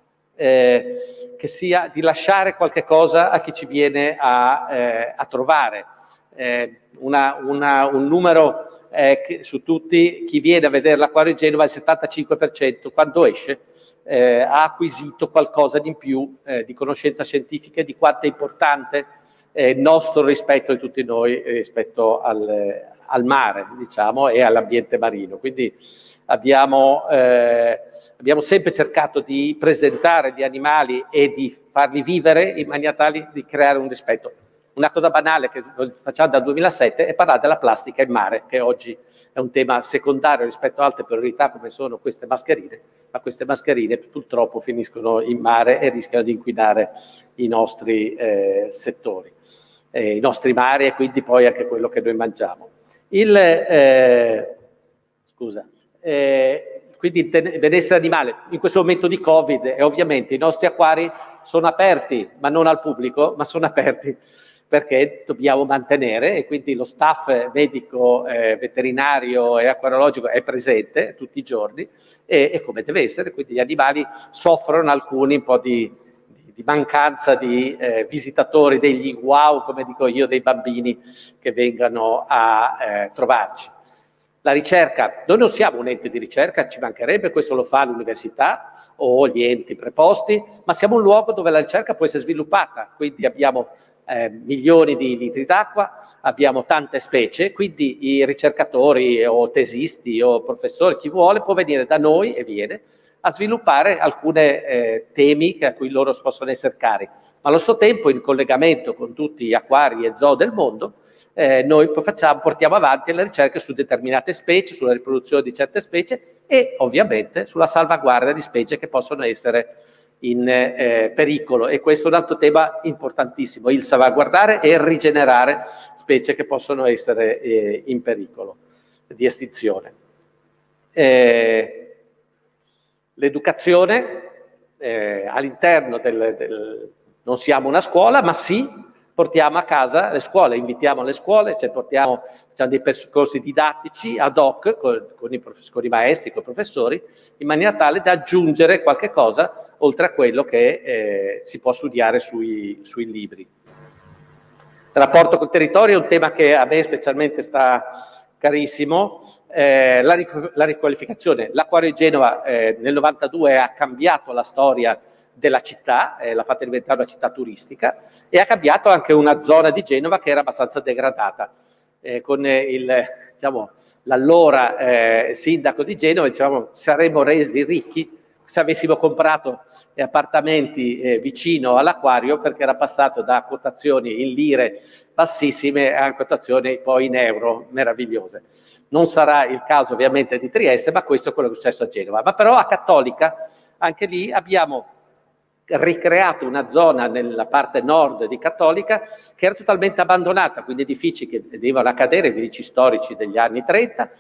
eh, che sia di lasciare qualche cosa a chi ci viene a, eh, a trovare. Eh, una, una, un numero eh, che, su tutti, chi viene a vedere l'acquario di Genova, il settantacinque per cento quando esce Eh, ha acquisito qualcosa di più eh, di conoscenza scientifica e di quanto è importante eh, il nostro rispetto di tutti noi rispetto al, al mare, diciamo, e all'ambiente marino. Quindi abbiamo, eh, abbiamo sempre cercato di presentare gli animali e di farli vivere in maniera tale di creare un rispetto. Una cosa banale che facciamo dal duemilasette è parlare della plastica in mare, che oggi è un tema secondario rispetto a altre priorità come sono queste mascherine, ma queste mascherine purtroppo finiscono in mare e rischiano di inquinare i nostri eh, settori, eh, i nostri mari e quindi poi anche quello che noi mangiamo. Il, eh, scusa, eh, quindi il benessere animale in questo momento di Covid e ovviamente i nostri acquari sono aperti, ma non al pubblico, ma sono aperti perché dobbiamo mantenere e quindi lo staff medico, eh, veterinario e acquariologico è presente tutti i giorni e, e come deve essere, quindi gli animali soffrono alcuni un po' di, di, di mancanza di eh, visitatori, degli wow, come dico io, dei bambini che vengano a eh, trovarci. La ricerca, noi non siamo un ente di ricerca, ci mancherebbe, questo lo fa l'università o gli enti preposti, ma siamo un luogo dove la ricerca può essere sviluppata, quindi abbiamo eh, milioni di litri d'acqua, abbiamo tante specie, quindi i ricercatori o tesisti o professori, chi vuole, può venire da noi e viene a sviluppare alcuni eh, temi a cui loro possono essere cari. Ma allo stesso tempo, in collegamento con tutti gli acquari e zoo del mondo, eh, noi facciamo, portiamo avanti le ricerche su determinate specie, sulla riproduzione di certe specie e ovviamente sulla salvaguardia di specie che possono essere in eh, pericolo. E questo è un altro tema importantissimo, il salvaguardare e il rigenerare specie che possono essere eh, in pericolo di estinzione. Eh, L'educazione eh, all'interno del, del... non siamo una scuola, ma sì, portiamo a casa le scuole, invitiamo le scuole, cioè portiamo diciamo, dei percorsi didattici ad hoc con, con, i con i maestri, con i professori, in maniera tale da aggiungere qualche cosa oltre a quello che eh, si può studiare sui, sui libri. Il rapporto col territorio è un tema che a me specialmente sta carissimo. Eh, la, la riqualificazione, l'acquario di Genova eh, nel novantadue ha cambiato la storia della città, eh, l'ha fatta diventare una città turistica e ha cambiato anche una zona di Genova che era abbastanza degradata. Eh, con il, diciamo, l'allora eh, sindaco di Genova diciamo saremmo resi ricchi se avessimo comprato appartamenti eh, vicino all'acquario, perché era passato da quotazioni in lire bassissime a quotazioni poi in euro meravigliose. Non sarà il caso ovviamente di Trieste, ma questo è quello che è successo a Genova. Ma però a Cattolica, anche lì abbiamo ricreato una zona nella parte nord di Cattolica che era totalmente abbandonata, quindi edifici che venivano a cadere, edifici storici degli anni trenta,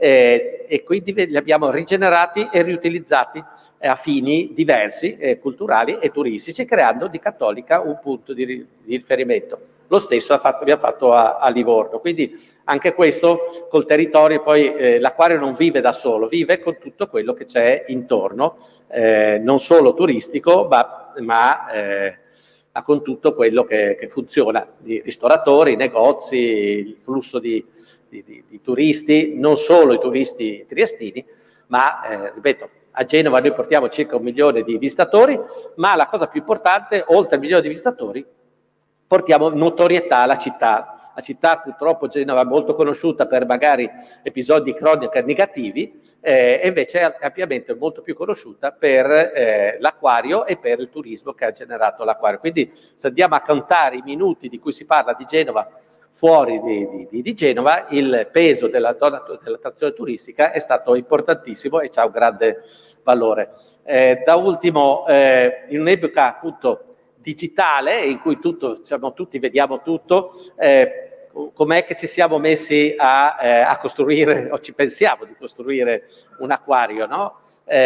eh, e quindi li abbiamo rigenerati e riutilizzati eh, a fini diversi, eh, culturali e turistici, creando di Cattolica un punto di, di riferimento. Lo stesso ha fatto, abbiamo fatto a, a Livorno, quindi anche questo col territorio. Poi eh, l'acquario non vive da solo, vive con tutto quello che c'è intorno, eh, non solo turistico, ma, ma eh, con tutto quello che, che funziona, di ristoratori, negozi, il flusso di, di, di, di turisti, non solo i turisti triestini, ma eh, ripeto, a Genova noi portiamo circa un milione di visitatori, ma la cosa più importante, oltre al milione di visitatori, portiamo notorietà alla città. La città purtroppo Genova è molto conosciuta per magari episodi cronici negativi, eh, e invece è ampiamente molto più conosciuta per eh, l'acquario e per il turismo che ha generato l'acquario. Quindi se andiamo a contare i minuti di cui si parla di Genova fuori di, di, di Genova, il peso della zona dell'attrazione turistica è stato importantissimo e ha un grande valore. Eh, da ultimo, eh, in un'epoca appunto digitale in cui tutto, diciamo, tutti vediamo tutto, eh, com'è che ci siamo messi a, eh, a costruire, o ci pensiamo di costruire un acquario, no?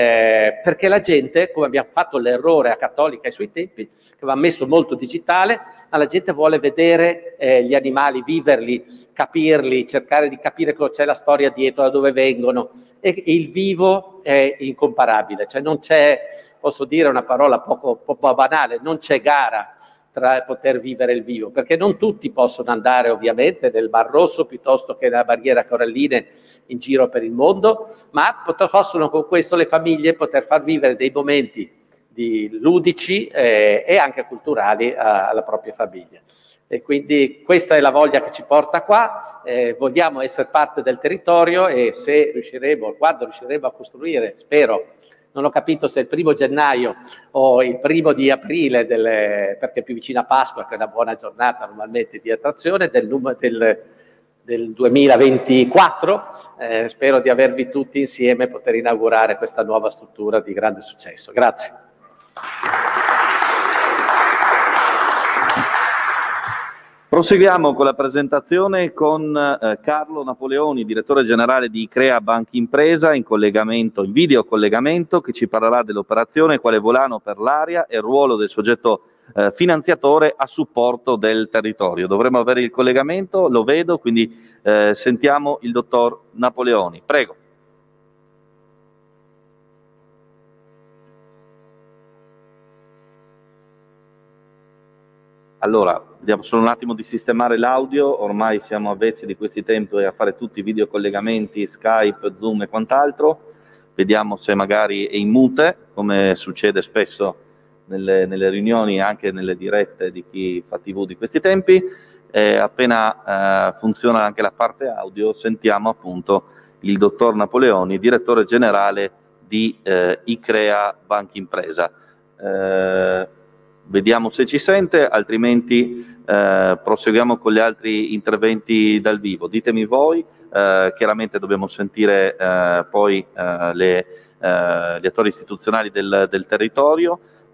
Eh, perché la gente, come abbiamo fatto l'errore a Cattolica ai suoi tempi, che aveva messo molto digitale, ma la gente vuole vedere eh, gli animali, viverli, capirli, cercare di capire cosa c'è la storia dietro, da dove vengono, e il vivo è incomparabile, cioè non c'è, posso dire una parola poco, poco banale, non c'è gara tra poter vivere il vivo, perché non tutti possono andare ovviamente nel Mar Rosso piuttosto che nella barriera coralline in giro per il mondo, ma possono con questo le famiglie poter far vivere dei momenti di ludici eh, e anche culturali a, alla propria famiglia. E quindi questa è la voglia che ci porta qua, eh, vogliamo essere parte del territorio e se riusciremo, quando riusciremo a costruire, spero, non ho capito se il primo gennaio o il primo di aprile, delle, perché è più vicino a Pasqua, che è una buona giornata normalmente di attrazione, del, del, del duemilaventiquattro, eh, spero di avervi tutti insieme e poter inaugurare questa nuova struttura di grande successo. Grazie. Proseguiamo con la presentazione con eh, Carlo Napoleoni, direttore generale di Crea Banca Impresa, in collegamento, in video collegamento, che ci parlerà dell'operazione quale volano per l'area e il ruolo del soggetto eh, finanziatore a supporto del territorio. Dovremmo avere il collegamento, lo vedo, quindi eh, sentiamo il dottor Napoleoni. Prego. Allora, vediamo solo un attimo di sistemare l'audio, ormai siamo avvezzi di questi tempi a fare tutti i videocollegamenti, Skype, Zoom e quant'altro. Vediamo se magari è in mute, come succede spesso nelle, nelle riunioni e anche nelle dirette di chi fa tivù di questi tempi. E appena eh, funziona anche la parte audio, sentiamo appunto il dottor Napoleoni, direttore generale di eh, Icrea Banca Impresa. Eh, vediamo se ci sente, altrimenti eh, proseguiamo con gli altri interventi dal vivo. Ditemi voi, eh, chiaramente dobbiamo sentire eh, poi eh, le, eh, gli attori istituzionali del, del territorio.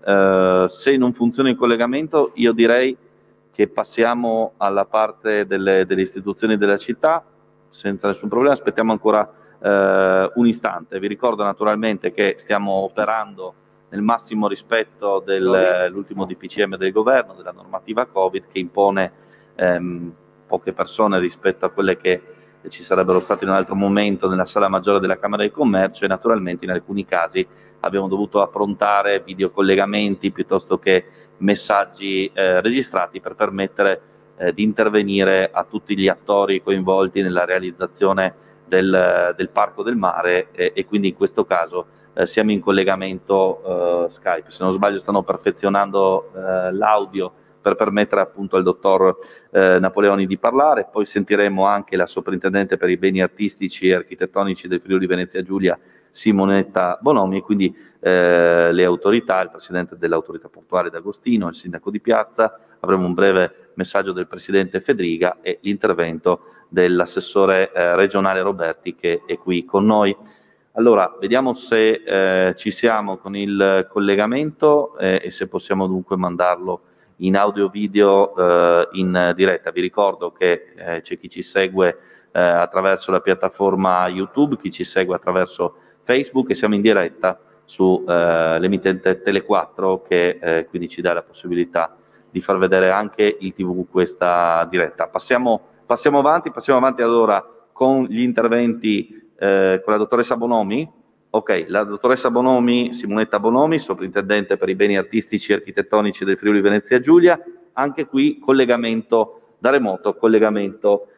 Eh, se non funziona il collegamento, io direi che passiamo alla parte delle, delle istituzioni della città senza nessun problema. Aspettiamo ancora eh, un istante. Vi ricordo naturalmente che stiamo operando nel massimo rispetto dell'ultimo D P C M del governo, della normativa Covid, che impone ehm, poche persone rispetto a quelle che ci sarebbero state in un altro momento nella sala maggiore della Camera di Commercio, e naturalmente in alcuni casi abbiamo dovuto approntare videocollegamenti piuttosto che messaggi eh, registrati per permettere eh, di intervenire a tutti gli attori coinvolti nella realizzazione del, del Parco del Mare, e, e quindi in questo caso eh, siamo in collegamento eh, Skype. Se non sbaglio stanno perfezionando eh, l'audio per permettere appunto al dottor eh, Napoleoni di parlare. Poi sentiremo anche la soprintendente per i beni artistici e architettonici del Friuli Venezia Giulia, Simonetta Bonomi, e quindi eh, le autorità, il presidente dell'autorità portuale D'Agostino, il sindaco di Piazza. Avremo un breve messaggio del presidente Fedriga e l'intervento dell'assessore eh, regionale Roberti, che è qui con noi. Allora, vediamo se eh, ci siamo con il collegamento eh, e se possiamo dunque mandarlo in audio video eh, in diretta. Vi ricordo che eh, c'è chi ci segue eh, attraverso la piattaforma YouTube, chi ci segue attraverso Facebook, e siamo in diretta su eh, l'emittente Tele quattro, che eh, quindi ci dà la possibilità di far vedere anche il tivù questa diretta. Passiamo, passiamo avanti, passiamo avanti allora con gli interventi eh, con la dottoressa Bonomi. Ok, la dottoressa Bonomi, Simonetta Bonomi, soprintendente per i beni artistici e architettonici del Friuli Venezia Giulia. Anche qui collegamento da remoto, collegamento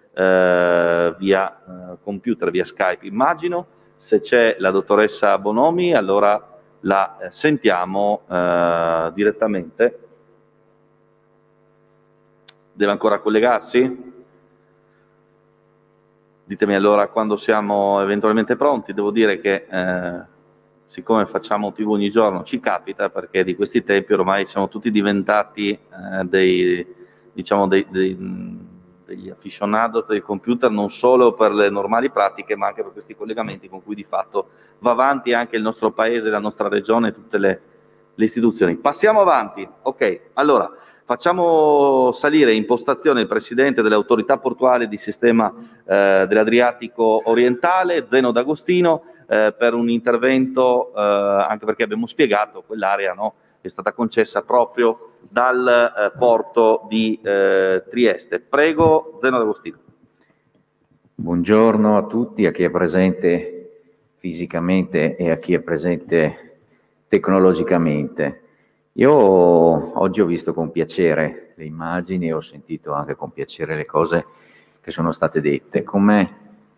eh, via eh, computer, via Skype, immagino. Se c'è la dottoressa Bonomi, allora la eh, sentiamo eh, direttamente. Deve ancora collegarsi? Ditemi allora quando siamo eventualmente pronti. Devo dire che eh, siccome facciamo tivù ogni giorno, ci capita, perché di questi tempi ormai siamo tutti diventati eh, dei, diciamo dei, dei, degli aficionados del computer, non solo per le normali pratiche, ma anche per questi collegamenti con cui di fatto va avanti anche il nostro paese, la nostra regione e tutte le, le istituzioni. Passiamo avanti. Ok, allora facciamo salire in postazione il presidente dell'autorità portuale di sistema eh, dell'Adriatico orientale, Zeno D'Agostino, eh, per un intervento, eh, anche perché abbiamo spiegato quell'area, no, è stata concessa proprio dal eh, porto di eh, Trieste. Prego, Zeno D'Agostino. Buongiorno a tutti, a chi è presente fisicamente e a chi è presente tecnologicamente. Io oggi ho visto con piacere le immagini e ho sentito anche con piacere le cose che sono state dette. Come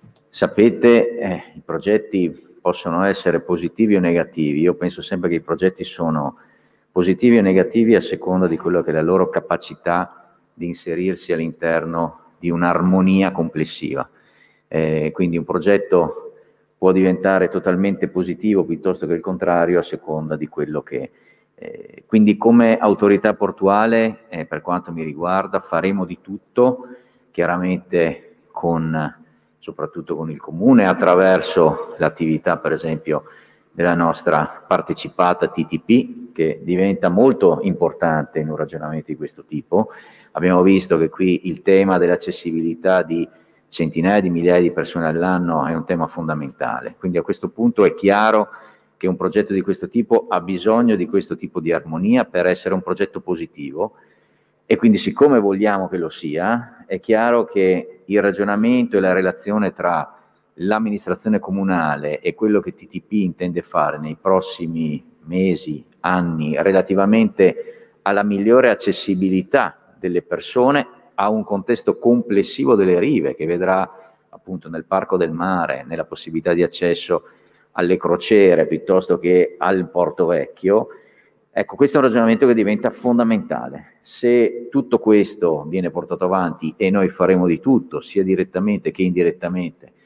sapete, eh, i progetti possono essere positivi o negativi. Io penso sempre che i progetti sono positivi o negativi a seconda di quello che è la loro capacità di inserirsi all'interno di un'armonia complessiva. Eh, quindi un progetto può diventare totalmente positivo piuttosto che il contrario a seconda di quello che Eh, quindi come autorità portuale, eh, per quanto mi riguarda, faremo di tutto, chiaramente con, soprattutto con il Comune, attraverso l'attività per esempio della nostra partecipata T T P, che diventa molto importante in un ragionamento di questo tipo. Abbiamo visto che qui il tema dell'accessibilità di centinaia di migliaia di persone all'anno è un tema fondamentale, quindi a questo punto è chiaro che un progetto di questo tipo ha bisogno di questo tipo di armonia per essere un progetto positivo, e quindi siccome vogliamo che lo sia, è chiaro che il ragionamento e la relazione tra l'amministrazione comunale e quello che T T P intende fare nei prossimi mesi, anni, relativamente alla migliore accessibilità delle persone a un contesto complessivo delle rive, che vedrà appunto nel Parco del Mare, nella possibilità di accesso alle crociere piuttosto che al Porto Vecchio. Ecco, questo è un ragionamento che diventa fondamentale. Se tutto questo viene portato avanti, e noi faremo di tutto, sia direttamente che indirettamente,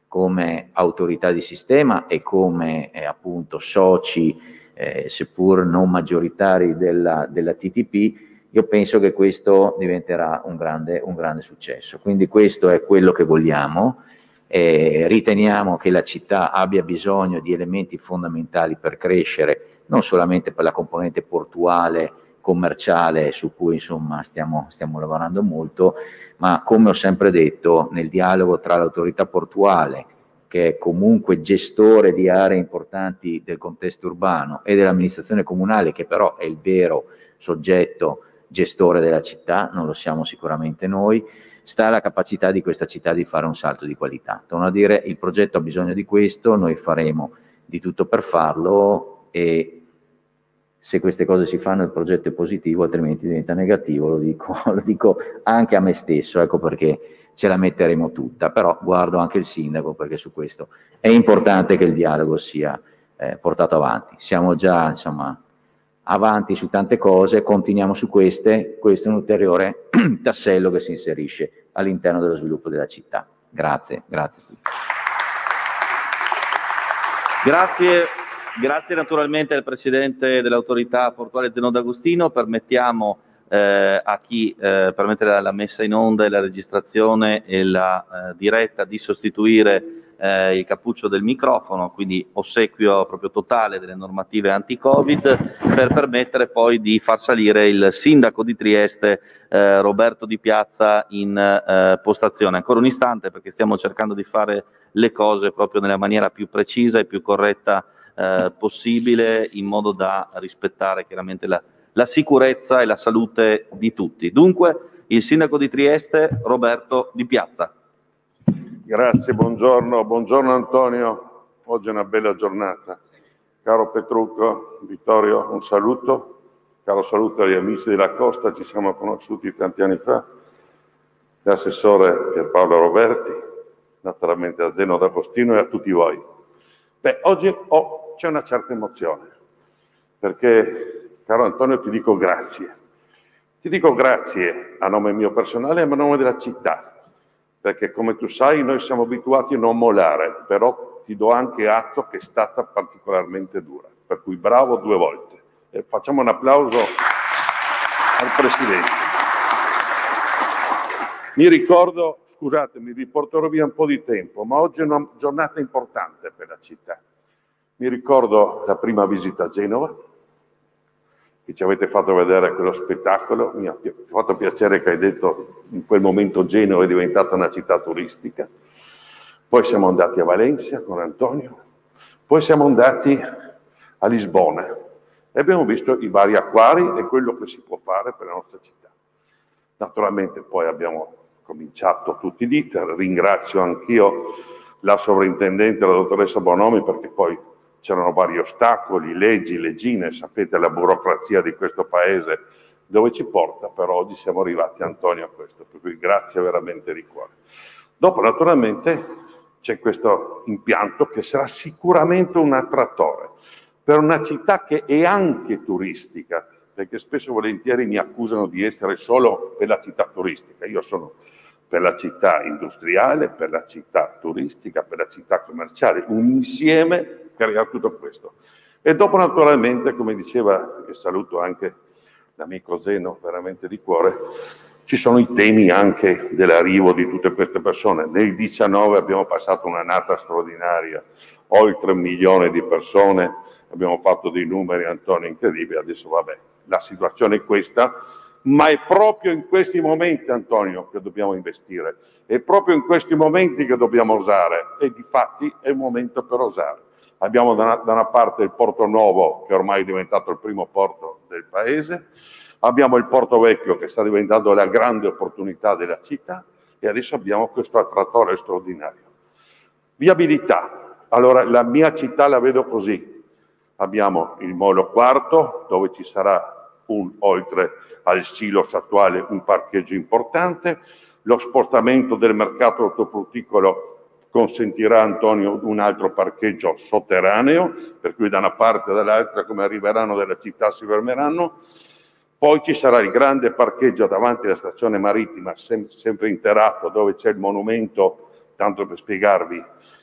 come autorità di sistema e come eh, appunto soci, eh, seppur non maggioritari della, della T T P, io penso che questo diventerà un grande, un grande successo. Quindi questo è quello che vogliamo. Eh, riteniamo che la città abbia bisogno di elementi fondamentali per crescere, non solamente per la componente portuale, commerciale, su cui insomma stiamo, stiamo lavorando molto, ma come ho sempre detto, nel dialogo tra l'autorità portuale, che è comunque gestore di aree importanti del contesto urbano, e dell'amministrazione comunale, che però è il vero soggetto gestore della città, non lo siamo sicuramente noi, sta la capacità di questa città di fare un salto di qualità. Torno a dire, il progetto ha bisogno di questo, noi faremo di tutto per farlo, e se queste cose si fanno il progetto è positivo, altrimenti diventa negativo, lo dico, lo dico anche a me stesso, ecco perché ce la metteremo tutta, però guardo anche il sindaco, perché su questo è importante che il dialogo sia eh, portato avanti. Siamo già insomma avanti su tante cose, continuiamo su queste, questo è un ulteriore tassello che si inserisce all'interno dello sviluppo della città. Grazie, grazie a tutti. Grazie, grazie naturalmente al Presidente dell'Autorità Portuale Zeno D'Agostino. Permettiamo eh, a chi eh, permette la, la messa in onda e la registrazione e la eh, diretta di sostituire Eh, il cappuccio del microfono, quindi ossequio proprio totale delle normative anti-Covid, per permettere poi di far salire il sindaco di Trieste eh, Roberto Di Piazza in eh, postazione. Ancora un istante, perché stiamo cercando di fare le cose proprio nella maniera più precisa e più corretta eh, possibile, in modo da rispettare chiaramente la, la sicurezza e la salute di tutti. Dunque, il sindaco di Trieste Roberto Di Piazza. Grazie, buongiorno, buongiorno Antonio, oggi è una bella giornata. Caro Petrucco, Vittorio, un saluto, caro saluto agli amici della Costa, ci siamo conosciuti tanti anni fa, l'assessore Pierpaolo Roberti, naturalmente a Zeno D'Agostino e a tutti voi. Beh, oggi oh, c'è una certa emozione, perché, caro Antonio, ti dico grazie. Ti dico grazie a nome mio personale e a nome della città, perché come tu sai noi siamo abituati a non mollare, però ti do anche atto che è stata particolarmente dura, per cui bravo due volte. E facciamo un applauso al Presidente. Mi ricordo, scusatemi, vi porterò via un po' di tempo, ma oggi è una giornata importante per la città. Mi ricordo la prima visita a Genova, che ci avete fatto vedere quello spettacolo, mi ha fatto piacere che hai detto in quel momento Genova è diventata una città turistica, poi siamo andati a Valencia con Antonio, poi siamo andati a Lisbona e abbiamo visto i vari acquari e quello che si può fare per la nostra città. Naturalmente poi abbiamo cominciato tutti gli iter, ringrazio anch'io la sovrintendente, la dottoressa Bonomi, perché poi c'erano vari ostacoli, leggi, leggine, sapete la burocrazia di questo paese dove ci porta, però oggi siamo arrivati, Antonio, a questo, per cui grazie veramente di cuore. Dopo naturalmente c'è questo impianto che sarà sicuramente un attrattore per una città che è anche turistica, perché spesso e volentieri mi accusano di essere solo per la città turistica, io sono per la città industriale, per la città turistica, per la città commerciale, un insieme crea tutto questo. E dopo naturalmente, come diceva, e saluto anche l'amico Zeno veramente di cuore, ci sono i temi anche dell'arrivo di tutte queste persone. Nel diciannove abbiamo passato un'annata straordinaria, oltre un milione di persone, abbiamo fatto dei numeri, Antonio, incredibili, adesso vabbè, la situazione è questa, ma è proprio in questi momenti, Antonio, che dobbiamo investire, è proprio in questi momenti che dobbiamo osare, e difatti è il momento per osare. Abbiamo da una, da una parte il Porto Nuovo, che ormai è diventato il primo porto del paese, abbiamo il Porto Vecchio, che sta diventando la grande opportunità della città, e adesso abbiamo questo attrattore straordinario. Viabilità. Allora, la mia città la vedo così. Abbiamo il Molo Quarto, dove ci sarà, un, oltre al silos attuale, un parcheggio importante, lo spostamento del mercato ortofrutticolo consentirà, Antonio, un altro parcheggio sotterraneo, per cui da una parte e dall'altra, come arriveranno dalla città, si fermeranno. Poi ci sarà il grande parcheggio davanti alla stazione marittima, sem sempre interrato, dove c'è il monumento, tanto per spiegarvi,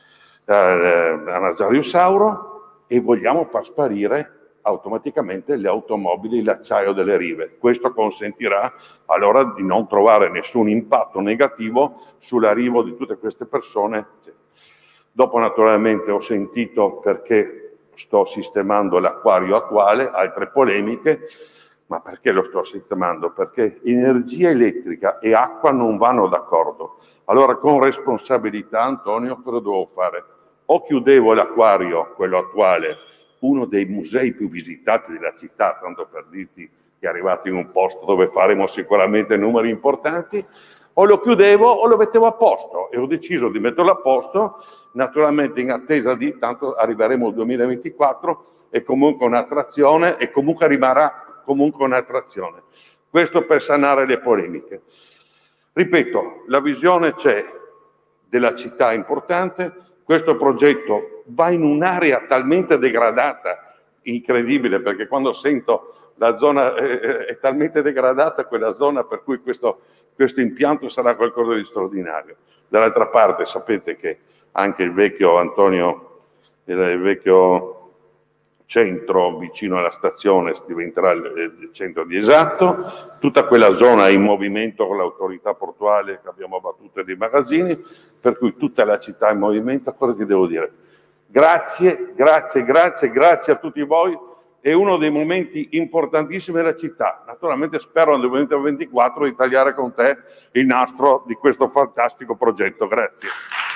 Anasariosauro, e vogliamo far sparire automaticamente le automobili, l'acciaio delle rive. Questo consentirà allora di non trovare nessun impatto negativo sull'arrivo di tutte queste persone. Dopo naturalmente ho sentito perché sto sistemando l'acquario attuale, altre polemiche, ma perché lo sto sistemando? Perché energia elettrica e acqua non vanno d'accordo. Allora con responsabilità, Antonio, cosa dovevo fare? O chiudevo l'acquario, quello attuale, uno dei musei più visitati della città, tanto per dirti che è arrivato in un posto dove faremo sicuramente numeri importanti, o lo chiudevo o lo mettevo a posto, e ho deciso di metterlo a posto, naturalmente in attesa di, tanto arriveremo al duemilaventiquattro, e comunque un'attrazione, e comunque rimarrà comunque un'attrazione. Questo per sanare le polemiche. Ripeto, la visione c'è della città importante, questo progetto va in un'area talmente degradata, incredibile, perché quando sento la zona è, è talmente degradata quella zona per cui questo, questo impianto sarà qualcosa di straordinario. Dall'altra parte sapete che anche il vecchio Antonio, il vecchio centro vicino alla stazione diventerà il centro di Esatto, tutta quella zona è in movimento con l'autorità portuale che abbiamo abbattuto dei magazzini, per cui tutta la città è in movimento. Cosa ti devo dire? Grazie, grazie, grazie, grazie a tutti voi, è uno dei momenti importantissimi della città. Naturalmente spero nel duemilaventiquattro di tagliare con te il nastro di questo fantastico progetto. Grazie.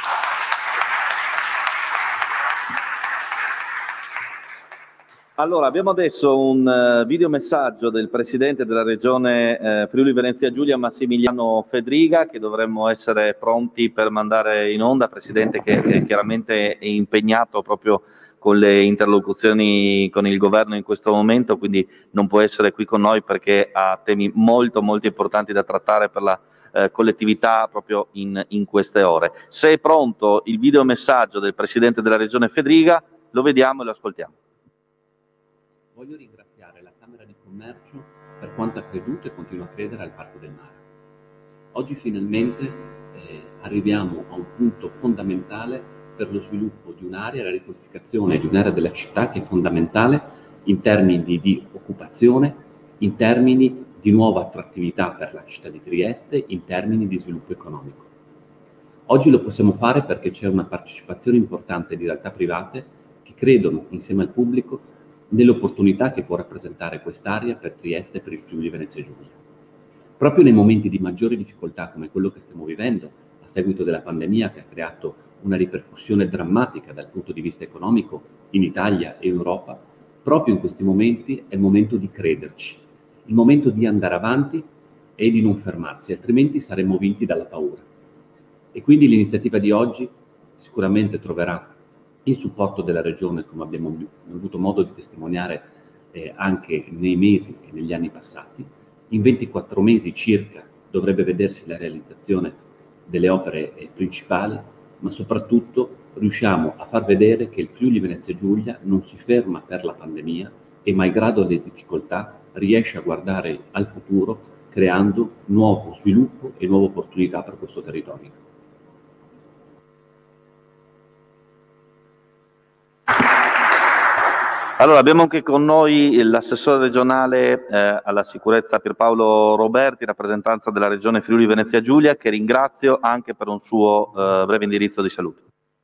Allora, abbiamo adesso un uh, videomessaggio del Presidente della Regione uh, Friuli Venezia Giulia, Massimiliano Fedriga, che dovremmo essere pronti per mandare in onda. Presidente che è chiaramente è impegnato proprio con le interlocuzioni con il Governo in questo momento, quindi non può essere qui con noi perché ha temi molto molto importanti da trattare per la uh, collettività proprio in, in queste ore. Se è pronto il videomessaggio del Presidente della Regione Fedriga, lo vediamo e lo ascoltiamo. Voglio ringraziare la Camera di Commercio per quanto ha creduto e continua a credere al Parco del Mare. Oggi finalmente eh, arriviamo a un punto fondamentale per lo sviluppo di un'area, la riqualificazione di un'area della città che è fondamentale in termini di, di occupazione, in termini di nuova attrattività per la città di Trieste, in termini di sviluppo economico. Oggi lo possiamo fare perché c'è una partecipazione importante di realtà private che credono insieme al pubblico nell'opportunità che può rappresentare quest'area per Trieste e per il Friuli Venezia Giulia. Proprio nei momenti di maggiore difficoltà come quello che stiamo vivendo a seguito della pandemia, che ha creato una ripercussione drammatica dal punto di vista economico in Italia e in Europa, proprio in questi momenti è il momento di crederci, il momento di andare avanti e di non fermarsi, altrimenti saremmo vinti dalla paura. E quindi l'iniziativa di oggi sicuramente troverà il supporto della Regione, come abbiamo avuto modo di testimoniare eh, anche nei mesi e negli anni passati. In ventiquattro mesi circa dovrebbe vedersi la realizzazione delle opere eh, principali, ma soprattutto riusciamo a far vedere che il Friuli Venezia Giulia non si ferma per la pandemia e, malgrado le difficoltà, riesce a guardare al futuro creando nuovo sviluppo e nuove opportunità per questo territorio. Allora, abbiamo anche con noi l'assessore regionale eh, alla sicurezza Pierpaolo Roberti, rappresentanza della Regione Friuli Venezia Giulia, che ringrazio anche per un suo eh, breve indirizzo di saluto.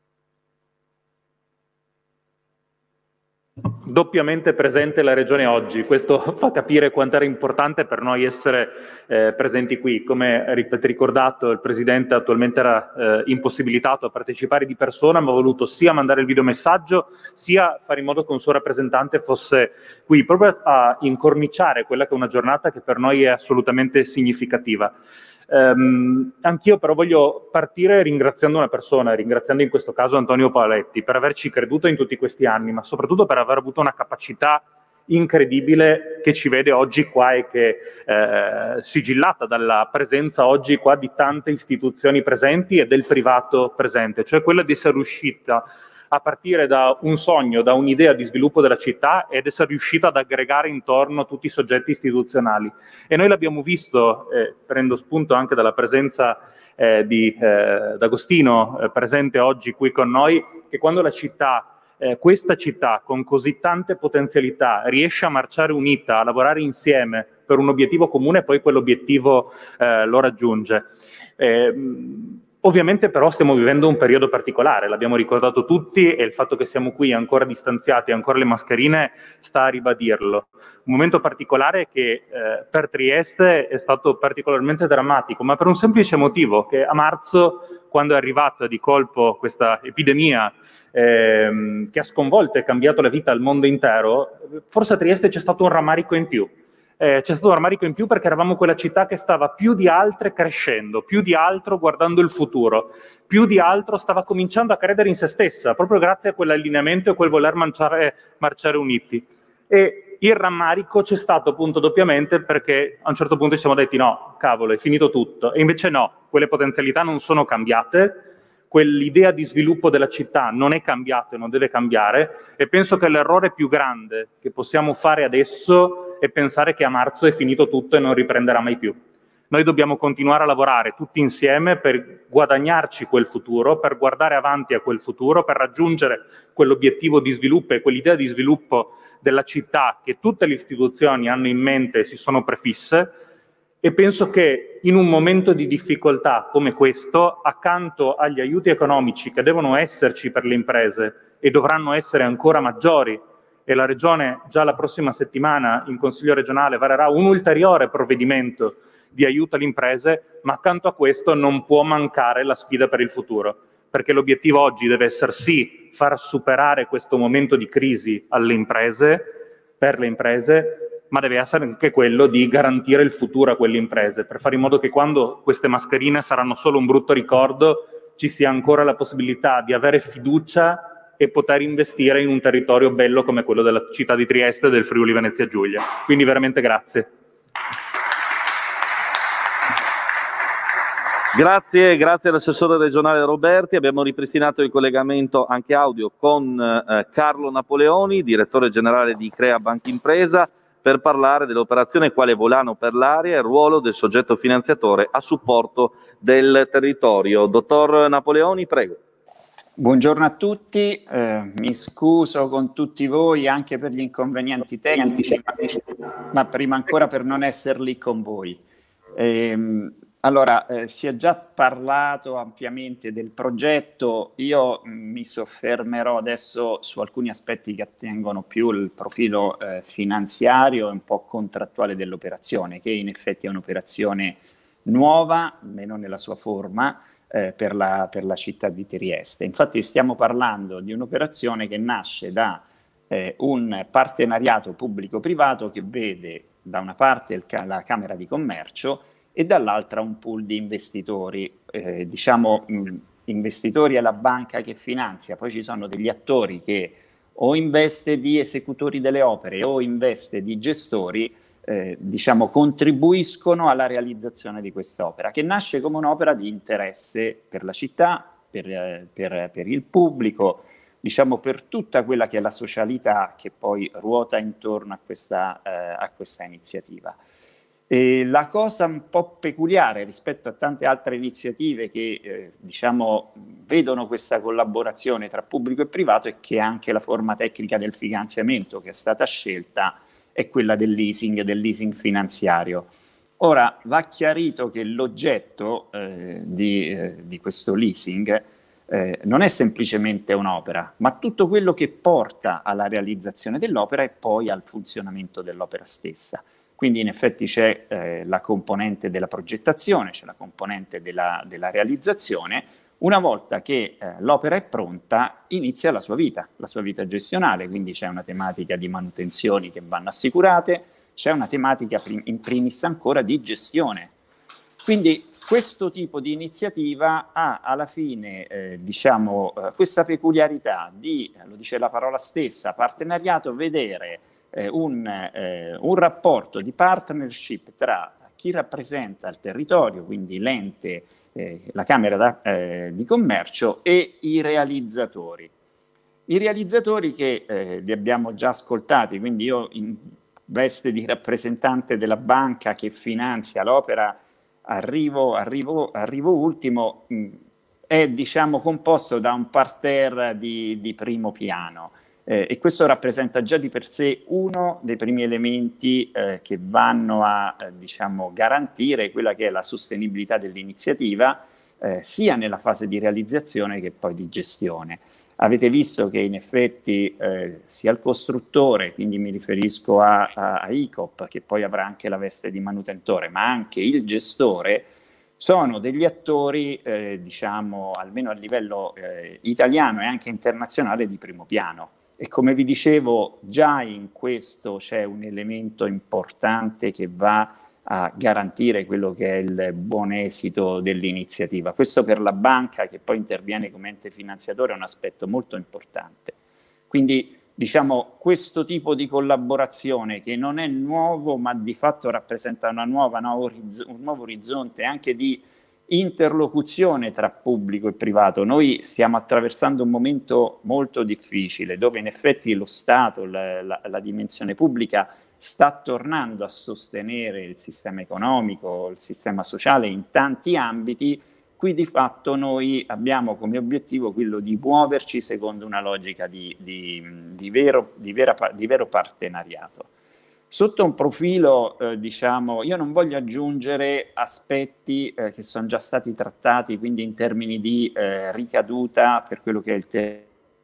Doppiamente presente la Regione oggi, questo fa capire quanto era importante per noi essere eh, presenti qui. Come ricordato, il Presidente attualmente era eh, impossibilitato a partecipare di persona, ma ha voluto sia mandare il videomessaggio, sia fare in modo che un suo rappresentante fosse qui, proprio a incorniciare quella che è una giornata che per noi è assolutamente significativa. Um, anch'io però voglio partire ringraziando una persona, ringraziando in questo caso Antonio Poletti per averci creduto in tutti questi anni, ma soprattutto per aver avuto una capacità incredibile che ci vede oggi qua e che eh, sigillata dalla presenza oggi qua di tante istituzioni presenti e del privato presente, cioè quella di essere riuscita a partire da un sogno, da un'idea di sviluppo della città ed essere riuscita ad aggregare intorno tutti i soggetti istituzionali. E noi l'abbiamo visto, eh, prendo spunto anche dalla presenza eh, di eh, D'Agostino, eh, presente oggi qui con noi, che quando la città Eh, questa città con così tante potenzialità riesce a marciare unita, a lavorare insieme per un obiettivo comune, poi quell'obiettivo eh, lo raggiunge. Eh, ovviamente però stiamo vivendo un periodo particolare, l'abbiamo ricordato tutti e il fatto che siamo qui ancora distanziati, ancora le mascherine, sta a ribadirlo. Un momento particolare che eh, per Trieste è stato particolarmente drammatico, ma per un semplice motivo, che a marzo, quando è arrivata di colpo questa epidemia Ehm, che ha sconvolto e cambiato la vita al mondo intero, forse a Trieste c'è stato un rammarico in più. Eh, c'è stato un rammarico in più perché eravamo quella città che stava più di altre crescendo, più di altro guardando il futuro, più di altro stava cominciando a credere in se stessa, proprio grazie a quell'allineamento e quel voler marciare, marciare uniti. E il rammarico c'è stato appunto doppiamente perché a un certo punto ci siamo detti no, cavolo, è finito tutto. E invece no, quelle potenzialità non sono cambiate, quell'idea di sviluppo della città non è cambiata e non deve cambiare, e penso che l'errore più grande che possiamo fare adesso è pensare che a marzo è finito tutto e non riprenderà mai più. Noi dobbiamo continuare a lavorare tutti insieme per guadagnarci quel futuro, per guardare avanti a quel futuro, per raggiungere quell'obiettivo di sviluppo e quell'idea di sviluppo della città che tutte le istituzioni hanno in mente e si sono prefisse. E penso che in un momento di difficoltà come questo, accanto agli aiuti economici che devono esserci per le imprese e dovranno essere ancora maggiori, e la Regione già la prossima settimana in Consiglio regionale varerà un ulteriore provvedimento di aiuto alle imprese, ma accanto a questo non può mancare la sfida per il futuro, perché l'obiettivo oggi deve essere sì far superare questo momento di crisi alle imprese, per le imprese, ma deve essere anche quello di garantire il futuro a quelle imprese, per fare in modo che quando queste mascherine saranno solo un brutto ricordo, ci sia ancora la possibilità di avere fiducia e poter investire in un territorio bello come quello della città di Trieste e del Friuli Venezia Giulia. Quindi veramente grazie. Grazie, grazie all'assessore regionale Roberti. Abbiamo ripristinato il collegamento anche audio con eh, Carlo Napoleoni, direttore generale di Crea Banca Impresa, per parlare dell'operazione Quale volano per l'aria e il ruolo del soggetto finanziatore a supporto del territorio. Dottor Napoleoni, prego. Buongiorno a tutti, eh, mi scuso con tutti voi anche per gli inconvenienti tecnici, ma, ma prima ancora per non essere lì con voi. Eh, allora, eh, si è già parlato ampiamente del progetto, io mh, mi soffermerò adesso su alcuni aspetti che attengono più il profilo eh, finanziario e un po' contrattuale dell'operazione, che in effetti è un'operazione nuova, almeno nella sua forma, eh, per, la, per la città di Trieste. Infatti stiamo parlando di un'operazione che nasce da eh, un partenariato pubblico-privato che vede da una parte il, la Camera di Commercio e dall'altra un pool di investitori, eh, diciamo mh, investitori alla banca che finanzia, poi ci sono degli attori che o investe di esecutori delle opere o investe di gestori, eh, diciamo contribuiscono alla realizzazione di quest'opera, che nasce come un'opera di interesse per la città, per, eh, per, per il pubblico, diciamo per tutta quella che è la socialità che poi ruota intorno a questa, eh, a questa iniziativa. E la cosa un po' peculiare rispetto a tante altre iniziative che eh, diciamo vedono questa collaborazione tra pubblico e privato è che anche la forma tecnica del finanziamento che è stata scelta è quella del leasing, del leasing finanziario. Ora va chiarito che l'oggetto eh, di, eh, di questo leasing eh, non è semplicemente un'opera, ma tutto quello che porta alla realizzazione dell'opera e poi al funzionamento dell'opera stessa. Quindi in effetti c'è eh, la componente della progettazione, c'è la componente della, della realizzazione. Una volta che eh, l'opera è pronta inizia la sua vita, la sua vita gestionale, quindi c'è una tematica di manutenzioni che vanno assicurate, c'è una tematica prim- in primis ancora di gestione. Quindi questo tipo di iniziativa ha alla fine eh, diciamo, eh, questa peculiarità di, eh, lo dice la parola stessa, partenariato, vedere Eh, un, eh, un rapporto di partnership tra chi rappresenta il territorio, quindi l'ente, eh, la Camera da, eh, di Commercio e i realizzatori. I realizzatori che eh, li abbiamo già ascoltati, quindi io in veste di rappresentante della banca che finanzia l'opera arrivo, arrivo, arrivo ultimo, mh, è diciamo composto da un parterre di, di primo piano. Eh, e questo rappresenta già di per sé uno dei primi elementi eh, che vanno a eh, diciamo, garantire quella che è la sostenibilità dell'iniziativa, eh, sia nella fase di realizzazione che poi di gestione. Avete visto che in effetti eh, sia il costruttore, quindi mi riferisco a, a, a I C O P, che poi avrà anche la veste di manutentore, ma anche il gestore, sono degli attori, eh, diciamo, almeno a livello eh, italiano e anche internazionale di primo piano. E come vi dicevo, già in questo c'è un elemento importante che va a garantire quello che è il buon esito dell'iniziativa. Questo per la banca, che poi interviene come ente finanziatore, è un aspetto molto importante. Quindi, diciamo, questo tipo di collaborazione, che non è nuovo, ma di fatto rappresenta una nuova, no, un nuovo orizzonte anche di interlocuzione tra pubblico e privato. Noi stiamo attraversando un momento molto difficile, dove in effetti lo Stato, la, la, la dimensione pubblica, sta tornando a sostenere il sistema economico, il sistema sociale in tanti ambiti. Qui di fatto noi abbiamo come obiettivo quello di muoverci secondo una logica di, di, di, vero, di, vera, di vero partenariato. Sotto un profilo, eh, diciamo, io non voglio aggiungere aspetti eh, che sono già stati trattati, quindi in termini di eh, ricaduta per quello che è il tema.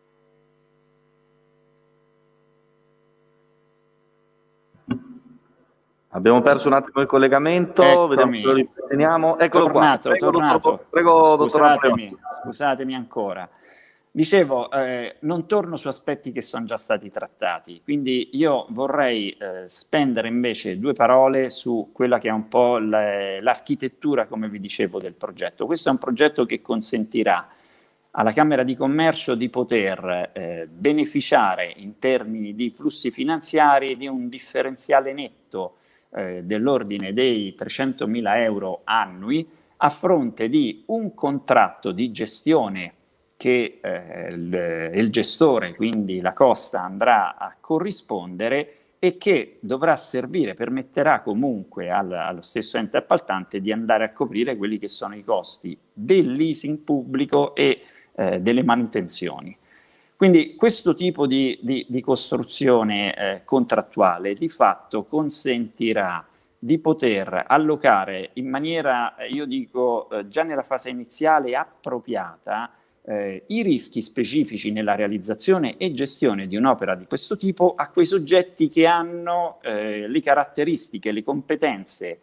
Abbiamo perso un attimo il collegamento, Eccomi. vediamo se lo ripetiamo. Eccolo tornato, qua. Prego, tornato. dottor, prego, scusatemi, dottor scusatemi ancora. Dicevo, eh, non torno su aspetti che sono già stati trattati, quindi io vorrei eh, spendere invece due parole su quella che è un po' l'architettura, come vi dicevo, del progetto. Questo è un progetto che consentirà alla Camera di Commercio di poter eh, beneficiare in termini di flussi finanziari di un differenziale netto eh, dell'ordine dei trecentomila euro annui a fronte di un contratto di gestione che eh, il, il gestore, quindi la Costa, andrà a corrispondere e che dovrà servire, permetterà comunque al, allo stesso ente appaltante di andare a coprire quelli che sono i costi del leasing pubblico e eh, delle manutenzioni. Quindi questo tipo di, di, di costruzione eh, contrattuale di fatto consentirà di poter allocare in maniera, io dico, eh, già nella fase iniziale appropriata, Eh, i rischi specifici nella realizzazione e gestione di un'opera di questo tipo a quei soggetti che hanno eh, le caratteristiche, le competenze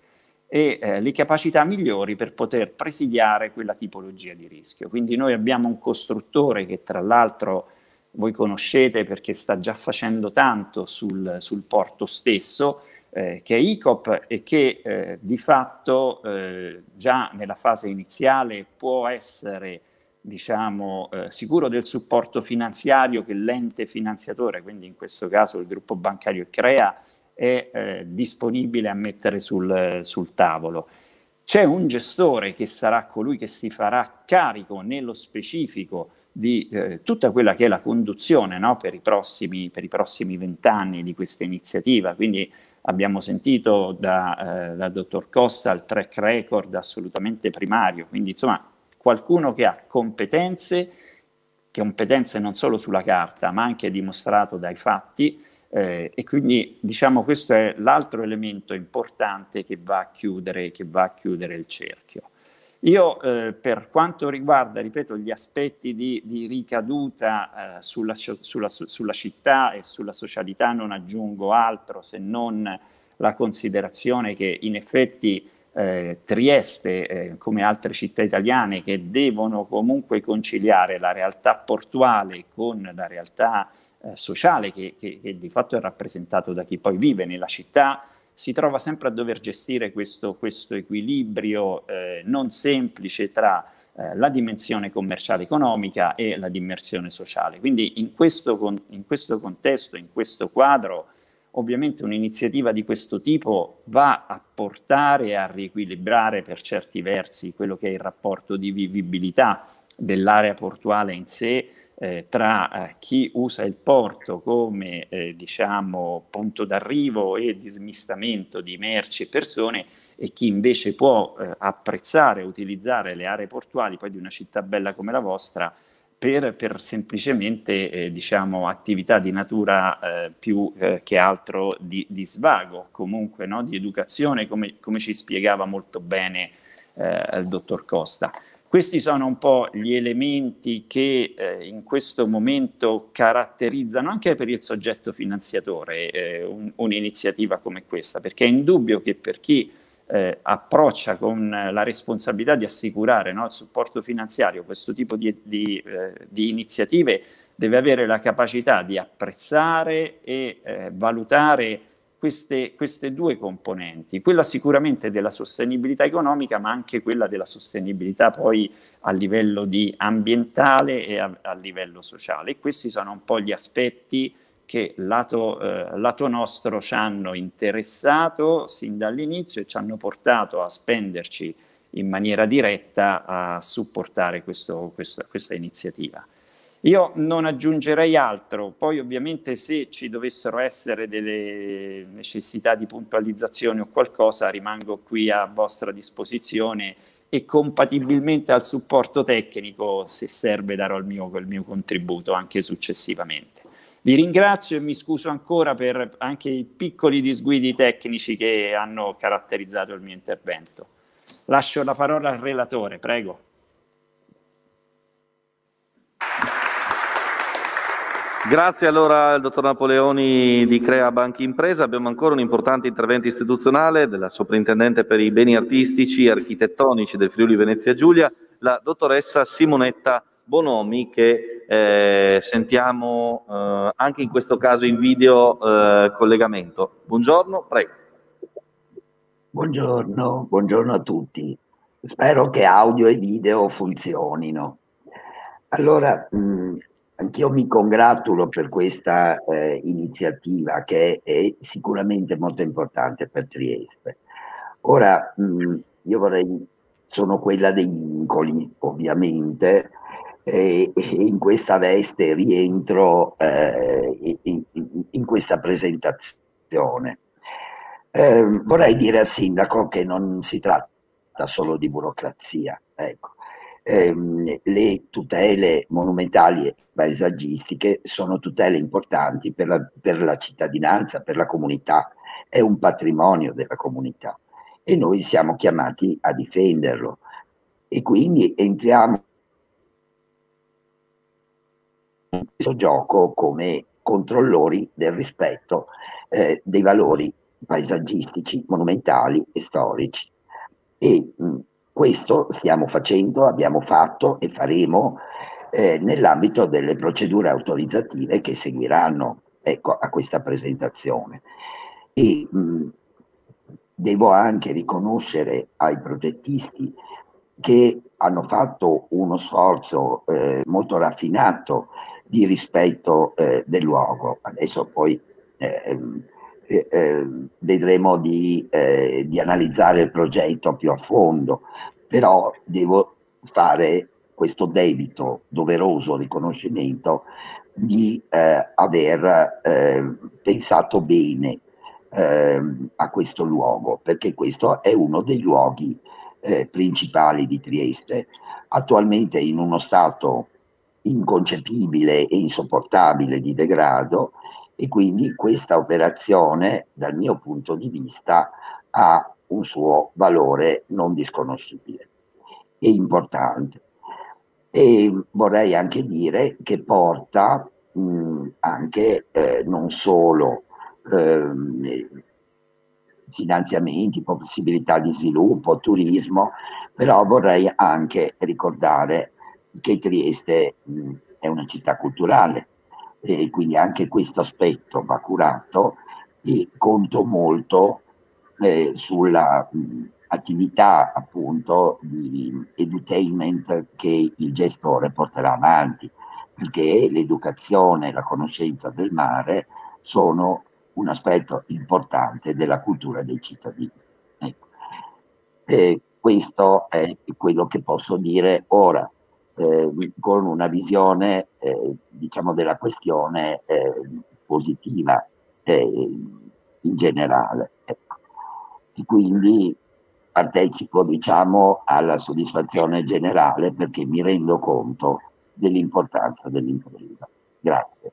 e eh, le capacità migliori per poter presidiare quella tipologia di rischio. Quindi noi abbiamo un costruttore che tra l'altro voi conoscete perché sta già facendo tanto sul, sul porto stesso, eh, che è I C O P e che eh, di fatto eh, già nella fase iniziale può essere diciamo, eh, sicuro del supporto finanziario che l'ente finanziatore, quindi in questo caso il gruppo bancario Crea, è eh, disponibile a mettere sul, sul tavolo. C'è un gestore che sarà colui che si farà carico nello specifico di eh, tutta quella che è la conduzione, no, per i prossimi per i prossimi vent'anni di questa iniziativa, quindi abbiamo sentito da, eh, dal dottor Costa il track record assolutamente primario, quindi insomma qualcuno che ha competenze, competenze non solo sulla carta, ma anche dimostrato dai fatti, eh, e quindi diciamo questo è l'altro elemento importante che va a chiudere, che va a chiudere il cerchio. Io eh, per quanto riguarda, ripeto, gli aspetti di, di ricaduta eh, sulla, sulla, sulla città e sulla socialità non aggiungo altro se non la considerazione che in effetti Eh, Trieste, eh, come altre città italiane, che devono comunque conciliare la realtà portuale con la realtà eh, sociale che, che, che di fatto è rappresentato da chi poi vive nella città, si trova sempre a dover gestire questo, questo equilibrio eh, non semplice tra eh, la dimensione commerciale economica e la dimensione sociale. Quindi in questo, in questo contesto, in questo quadro, ovviamente un'iniziativa di questo tipo va a portare a riequilibrare per certi versi quello che è il rapporto di vivibilità dell'area portuale in sé, eh, tra eh, chi usa il porto come eh, diciamo punto d'arrivo e di smistamento di merci e persone e chi invece può eh, apprezzare, utilizzare le aree portuali poi di una città bella come la vostra per, per semplicemente eh, diciamo attività di natura eh, più eh, che altro di, di svago, comunque no? Di educazione, come, come ci spiegava molto bene eh, il dottor Costa. Questi sono un po' gli elementi che eh, in questo momento caratterizzano anche per il soggetto finanziatore eh, un, un'iniziativa come questa, perché è indubbio che per chi eh, approccia con la responsabilità di assicurare, no, il supporto finanziario, questo tipo di, di, eh, di iniziative deve avere la capacità di apprezzare e eh, valutare Queste, queste due componenti, quella sicuramente della sostenibilità economica, ma anche quella della sostenibilità poi a livello di ambientale e a, a livello sociale. E questi sono un po' gli aspetti che lato, eh, lato nostro ci hanno interessato sin dall'inizio e ci hanno portato a spenderci in maniera diretta a supportare questo, questo, questa iniziativa. Io non aggiungerei altro, poi ovviamente se ci dovessero essere delle necessità di puntualizzazione o qualcosa rimango qui a vostra disposizione e compatibilmente al supporto tecnico, se serve, darò il mio, il mio contributo anche successivamente. Vi ringrazio e mi scuso ancora per anche i piccoli disguidi tecnici che hanno caratterizzato il mio intervento. Lascio la parola al relatore, prego. Grazie allora al dottor Napoleoni di Crea Banca Impresa. Abbiamo ancora un importante intervento istituzionale della soprintendente per i beni artistici e architettonici del Friuli Venezia Giulia, la dottoressa Simonetta Bonomi, che eh, sentiamo eh, anche in questo caso in video eh, collegamento. Buongiorno, prego. Buongiorno, buongiorno a tutti. Spero che audio e video funzionino. Allora, mh, anch'io mi congratulo per questa eh, iniziativa che è, è sicuramente molto importante per Trieste. Ora, mh, io vorrei, sono quella dei vincoli, ovviamente, e, e in questa veste rientro eh, in, in questa presentazione. Eh, vorrei dire al sindaco che non si tratta solo di burocrazia, ecco. Eh, le tutele monumentali e paesaggistiche sono tutele importanti per la, per la cittadinanza, per la comunità, è un patrimonio della comunità e noi siamo chiamati a difenderlo e quindi entriamo in questo gioco come controllori del rispetto eh, dei valori paesaggistici, monumentali e storici. E mh, questo stiamo facendo, abbiamo fatto e faremo eh, nell'ambito delle procedure autorizzative che seguiranno, ecco, a questa presentazione. E mh, devo anche riconoscere ai progettisti che hanno fatto uno sforzo eh, molto raffinato di rispetto eh, del luogo. Adesso poi eh, eh, eh, vedremo di, eh, di analizzare il progetto più a fondo, però devo fare questo debito doveroso riconoscimento di eh, aver eh, pensato bene eh, a questo luogo, perché questo è uno dei luoghi eh, principali di Trieste, attualmente in uno stato inconcepibile e insopportabile di degrado, e quindi questa operazione dal mio punto di vista ha un suo valore non disconoscibile e importante. E vorrei anche dire che porta mh, anche eh, non solo eh, finanziamenti, possibilità di sviluppo, turismo, però vorrei anche ricordare che Trieste mh, è una città culturale e quindi anche questo aspetto va curato e conto molto eh, sulla mh, attività appunto di edutainment che il gestore porterà avanti, perché l'educazione e la conoscenza del mare sono un aspetto importante della cultura dei cittadini. Ecco. E questo è quello che posso dire ora. eh, con una visione eh, diciamo della questione eh, positiva eh, in generale. Ecco. E quindi partecipo diciamo alla soddisfazione generale perché mi rendo conto dell'importanza dell'impresa. Grazie.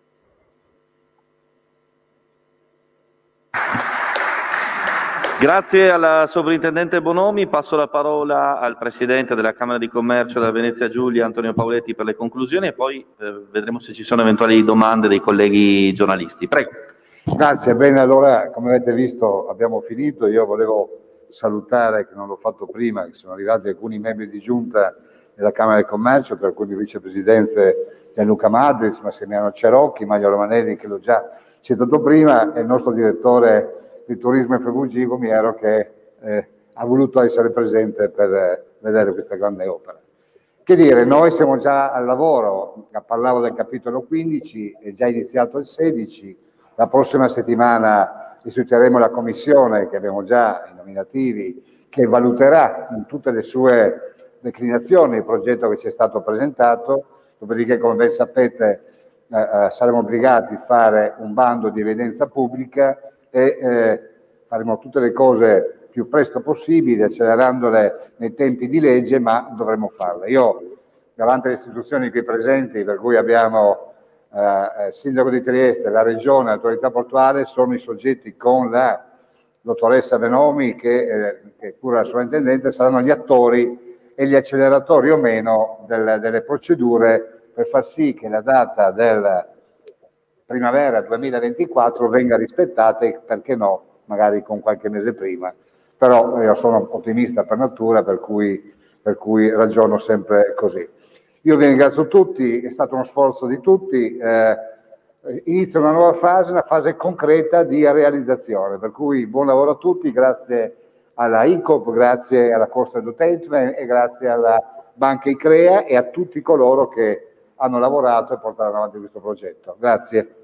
Grazie alla Sovrintendente Bonomi. Passo la parola al Presidente della Camera di Commercio della Venezia Giulia, Antonio Pauletti, per le conclusioni e poi eh, vedremo se ci sono eventuali domande dei colleghi giornalisti. Prego. Grazie, bene, allora come avete visto abbiamo finito. Io volevo salutare, che non l'ho fatto prima, che sono arrivati alcuni membri di giunta della Camera di Commercio, tra cui il vicepresidente Gianluca Madris, Massimiliano Cerocchi, Mario Romanelli, che l'ho già citato prima, e il nostro direttore di Turismo e F V G Gumiero, che eh, ha voluto essere presente per eh, vedere questa grande opera. Che dire, noi siamo già al lavoro, parlavo del capitolo quindici, è già iniziato il sedici, la prossima settimana istituiremo la commissione che abbiamo già i nominativi, che valuterà in tutte le sue declinazioni il progetto che ci è stato presentato, dopodiché come ben sapete eh, eh, saremo obbligati a fare un bando di evidenza pubblica e eh, faremo tutte le cose più presto possibile, accelerandole nei tempi di legge, ma dovremo farle. Io, davanti alle istituzioni qui presenti, per cui abbiamo eh, il Sindaco di Trieste, la Regione, l'Autorità Portuale, sono i soggetti con la dottoressa Bonomi, che, eh, che cura la sovrintendenza, saranno gli attori e gli acceleratori o meno del, delle procedure per far sì che la data del primavera duemilaventiquattro venga rispettata e perché no, magari con qualche mese prima, però io sono ottimista per natura, per cui, per cui ragiono sempre così. Io vi ringrazio tutti, è stato uno sforzo di tutti, eh, inizia una nuova fase, una fase concreta di realizzazione, per cui buon lavoro a tutti, grazie alla I C O P, grazie alla Costa Entertainment e grazie alla Banca Icrea e a tutti coloro che hanno lavorato e portato avanti questo progetto. Grazie.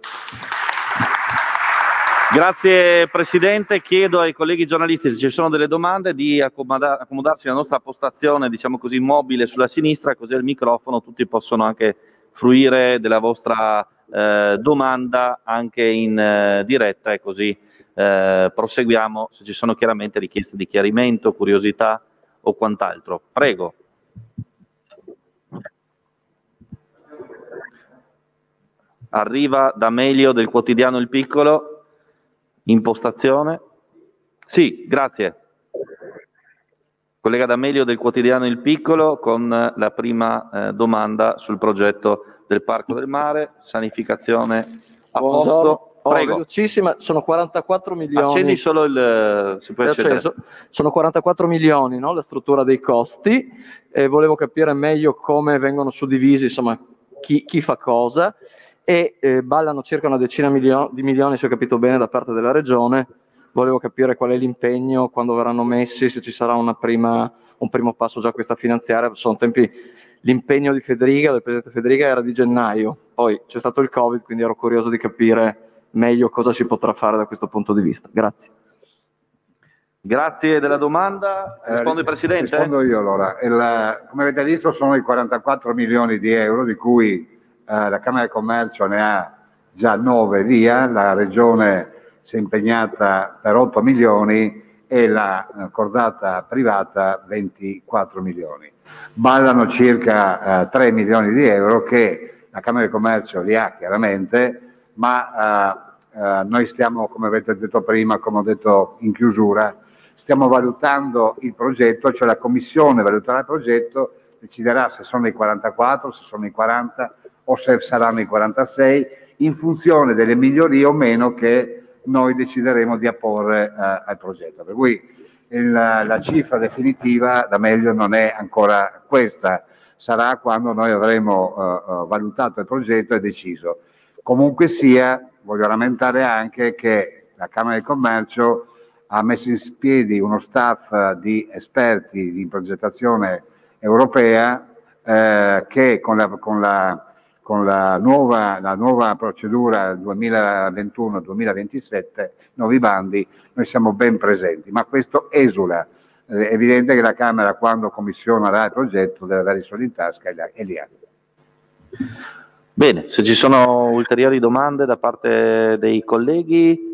Grazie Presidente, chiedo ai colleghi giornalisti se ci sono delle domande di accomoda accomodarsi nella nostra postazione, diciamo così, mobile sulla sinistra, così al microfono tutti possono anche fruire della vostra eh, domanda anche in eh, diretta e così eh, proseguiamo se ci sono chiaramente richieste di chiarimento, curiosità o quant'altro. Prego. Arriva D'Amelio del quotidiano Il Piccolo. Impostazione. Sì, grazie. Collega D'Amelio del quotidiano Il Piccolo con la prima eh, domanda sul progetto del Parco del Mare, sanificazione a posto. Prego. Oh, velocissima, sono quarantaquattro milioni. Accendi solo il... si può accendere. Sono quarantaquattro milioni, no, la struttura dei costi, e volevo capire meglio come vengono suddivisi, insomma, chi, chi fa cosa. E eh, ballano circa una decina milio di milioni, se ho capito bene, da parte della Regione. Volevo capire qual è l'impegno, quando verranno messi, se ci sarà una prima, un primo passo già a questa finanziaria. Sono tempi, l'impegno di Federica, del Presidente Federica, era di gennaio, poi c'è stato il Covid, quindi ero curioso di capire meglio cosa si potrà fare da questo punto di vista. Grazie. Grazie della domanda. Risponde il Presidente? Rispondo io allora. Il, come avete visto sono i quarantaquattro milioni di euro, di cui Uh, la Camera di Commercio ne ha già nove via, la Regione si è impegnata per otto milioni e la uh, cordata privata ventiquattro milioni. Ballano circa uh, tre milioni di euro che la Camera di Commercio li ha chiaramente, ma uh, uh, noi stiamo, come avete detto prima, come ho detto in chiusura, stiamo valutando il progetto, cioè la Commissione valuterà il progetto, deciderà se sono i quarantaquattro, se sono i quaranta o se saranno i quarantasei, in funzione delle migliorie o meno che noi decideremo di apporre eh, al progetto. Per cui il, la cifra definitiva, da meglio, non è ancora questa, sarà quando noi avremo eh, valutato il progetto e deciso. Comunque sia, voglio rammentare anche che la Camera di Commercio ha messo in piedi uno staff di esperti di progettazione europea eh, che con la, con la con la nuova, la nuova procedura duemilaventuno duemilaventisette, nuovi bandi, noi siamo ben presenti, ma questo esula è evidente che la Camera, quando commissionerà il progetto, deve avere i soldi in tasca e li ha. Bene, se ci sono ulteriori domande da parte dei colleghi.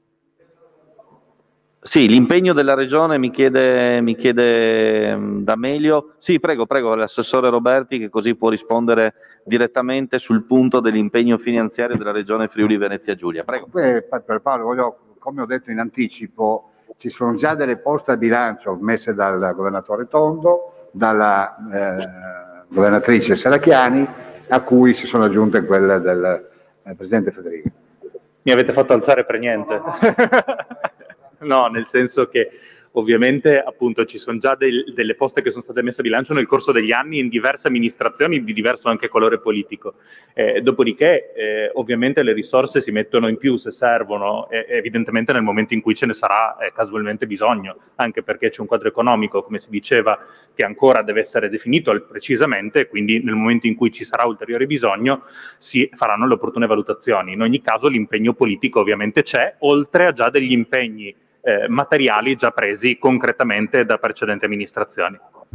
Sì, l'impegno della Regione mi chiede, mi chiede D'Amelio. Sì, prego, prego, l'assessore Roberti, che così può rispondere direttamente sul punto dell'impegno finanziario della Regione Friuli Venezia Giulia. Prego. Eh, per Paolo, voglio, come ho detto in anticipo, ci sono già delle poste a bilancio messe dal governatore Tondo, dalla eh, governatrice Serracchiani, a cui si sono aggiunte quelle del eh, Presidente Federico. Mi avete fatto alzare per niente. No, nel senso che ovviamente appunto ci sono già del, delle poste che sono state messe a bilancio nel corso degli anni in diverse amministrazioni di diverso anche colore politico. Eh, dopodiché eh, ovviamente le risorse si mettono in più se servono, eh, evidentemente nel momento in cui ce ne sarà eh, casualmente bisogno, anche perché c'è un quadro economico, come si diceva, che ancora deve essere definito precisamente, quindi nel momento in cui ci sarà ulteriore bisogno si faranno le opportune valutazioni. In ogni caso l'impegno politico ovviamente c'è, oltre a già degli impegni Eh, materiali già presi concretamente da precedenti amministrazioni.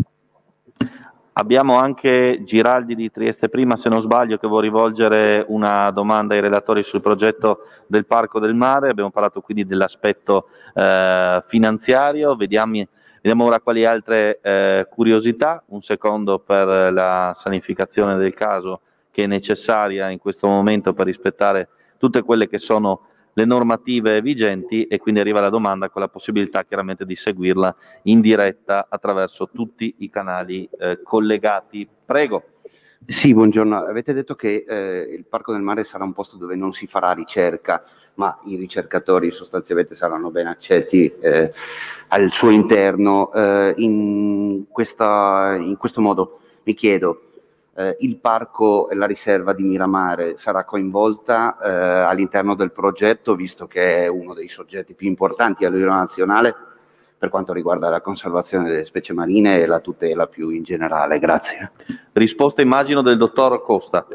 Abbiamo anche Giraldi di Trieste Prima, se non sbaglio, che vuole rivolgere una domanda ai relatori sul progetto del Parco del Mare. Abbiamo parlato quindi dell'aspetto eh, finanziario, vediamo, vediamo ora quali altre eh, curiosità. Un secondo per la sanificazione del caso, che è necessaria in questo momento per rispettare tutte quelle che sono le normative vigenti, e quindi arriva la domanda con la possibilità chiaramente di seguirla in diretta attraverso tutti i canali eh, collegati. Prego. Sì, buongiorno. Avete detto che eh, il Parco del Mare sarà un posto dove non si farà ricerca, ma i ricercatori sostanzialmente saranno ben accetti eh, al suo interno. Eh, in, questa, in questo modo mi chiedo, Eh, il parco e la riserva di Miramare sarà coinvolta eh, all'interno del progetto, visto che è uno dei soggetti più importanti a livello nazionale per quanto riguarda la conservazione delle specie marine e la tutela più in generale. Grazie. Risposta immagino del dottor Costa.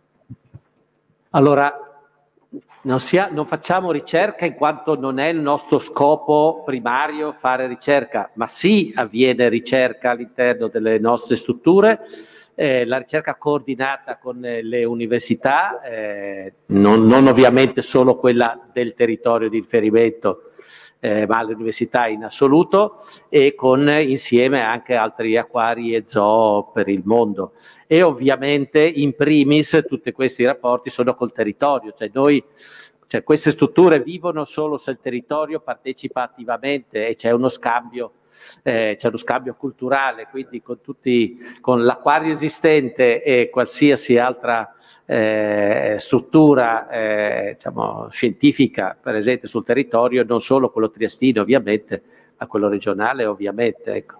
Allora, non, sia, non facciamo ricerca in quanto non è il nostro scopo primario fare ricerca, ma sì avviene ricerca all'interno delle nostre strutture. Eh, la ricerca coordinata con eh, le università, eh, non, non ovviamente solo quella del territorio di riferimento, eh, ma le università in assoluto, e con eh, insieme anche altri acquari e zoo per il mondo. E ovviamente in primis tutti questi rapporti sono col territorio, cioè noi, cioè queste strutture vivono solo se il territorio partecipa attivamente e c'è uno scambio. Eh, c'è uno scambio culturale, quindi con, tutti, con l'acquario esistente e qualsiasi altra eh, struttura eh, diciamo, scientifica presente sul territorio, non solo quello triestino ovviamente, ma quello regionale ovviamente. Ecco.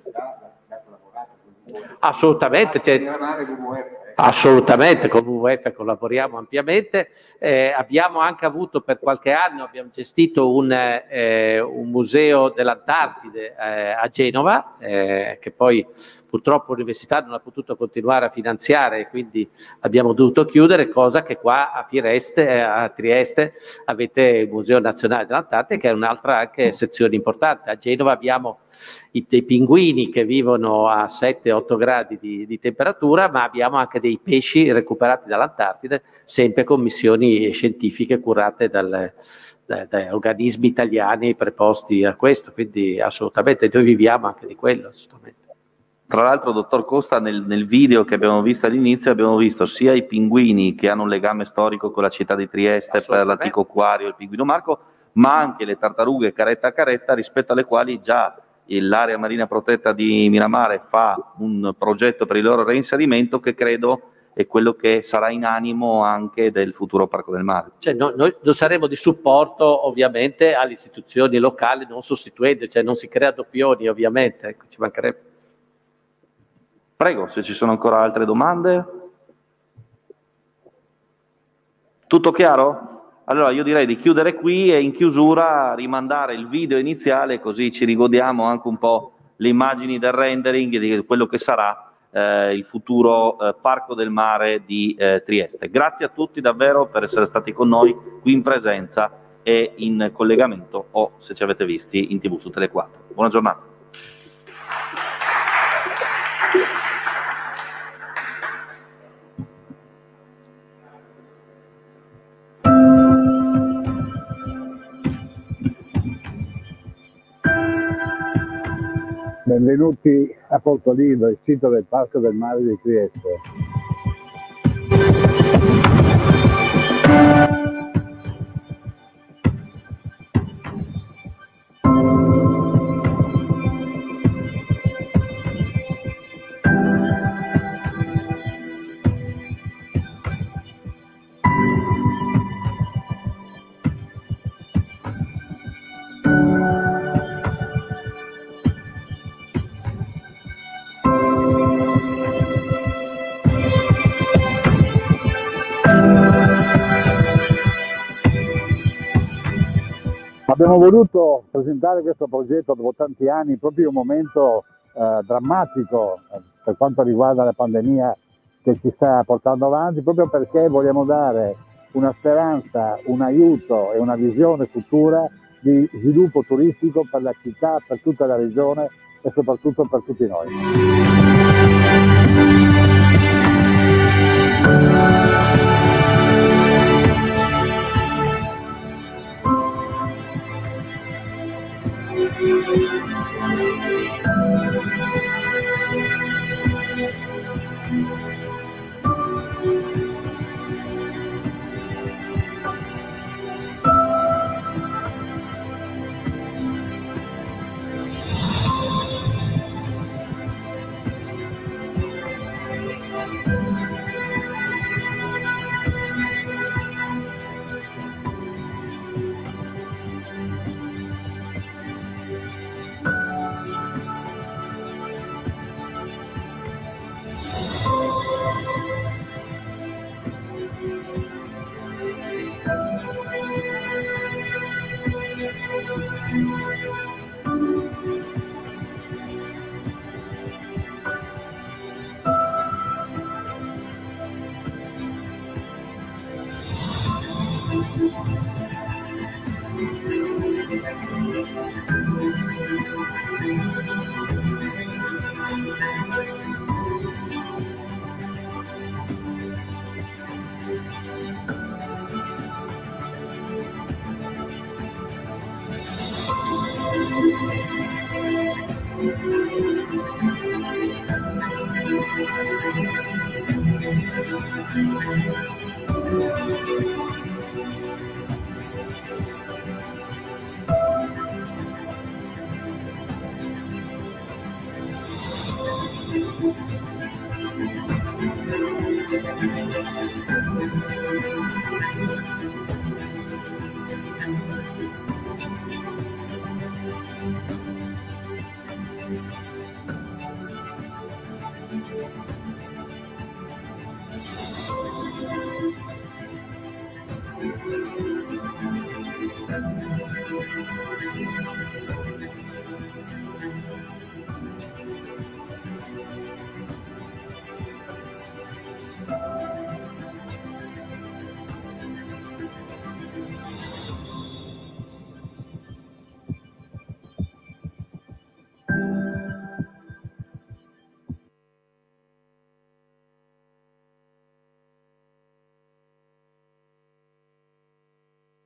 Assolutamente, cioè, assolutamente, con W W F collaboriamo ampiamente, eh, abbiamo anche avuto per qualche anno, abbiamo gestito un, eh, un museo dell'Antartide eh, a Genova, eh, che poi purtroppo l'università non ha potuto continuare a finanziare e quindi abbiamo dovuto chiudere, cosa che qua a, Firenze, eh, a Trieste avete il Museo Nazionale dell'Antartide, che è un'altra anche sezione importante. A Genova abbiamo I, dei pinguini che vivono a sette otto gradi di, di temperatura, ma abbiamo anche dei pesci recuperati dall'Antartide, sempre con missioni scientifiche curate dal, da, da organismi italiani preposti a questo, quindi assolutamente noi viviamo anche di quello. Assolutamente. Tra l'altro, dottor Costa, nel, nel video che abbiamo visto all'inizio abbiamo visto sia i pinguini che hanno un legame storico con la città di Trieste per l'antico acquario, il pinguino Marco, ma anche le tartarughe caretta a caretta, rispetto alle quali già l'area marina protetta di Miramare fa un progetto per il loro reinserimento, che credo è quello che sarà in animo anche del futuro Parco del Mare. Cioè, no, noi non saremo di supporto ovviamente alle istituzioni locali, non sostituendo, cioè non si crea doppioni ovviamente, ecco, ci mancherebbe. Prego, se ci sono ancora altre domande. Tutto chiaro? Allora io direi di chiudere qui e in chiusura rimandare il video iniziale, così ci rigodiamo anche un po' le immagini del rendering di quello che sarà eh, il futuro eh, Parco del Mare di eh, Trieste. Grazie a tutti davvero per essere stati con noi qui in presenza e in collegamento, o se ci avete visti in tivù su Tele quattro. Buona giornata. Benvenuti a Portolido, il sito del Parco del Mare di Trieste. Abbiamo voluto presentare questo progetto dopo tanti anni, proprio in un momento eh, drammatico eh, per quanto riguarda la pandemia che ci sta portando avanti, proprio perché vogliamo dare una speranza, un aiuto e una visione futura di sviluppo turistico per la città, per tutta la regione e soprattutto per tutti noi.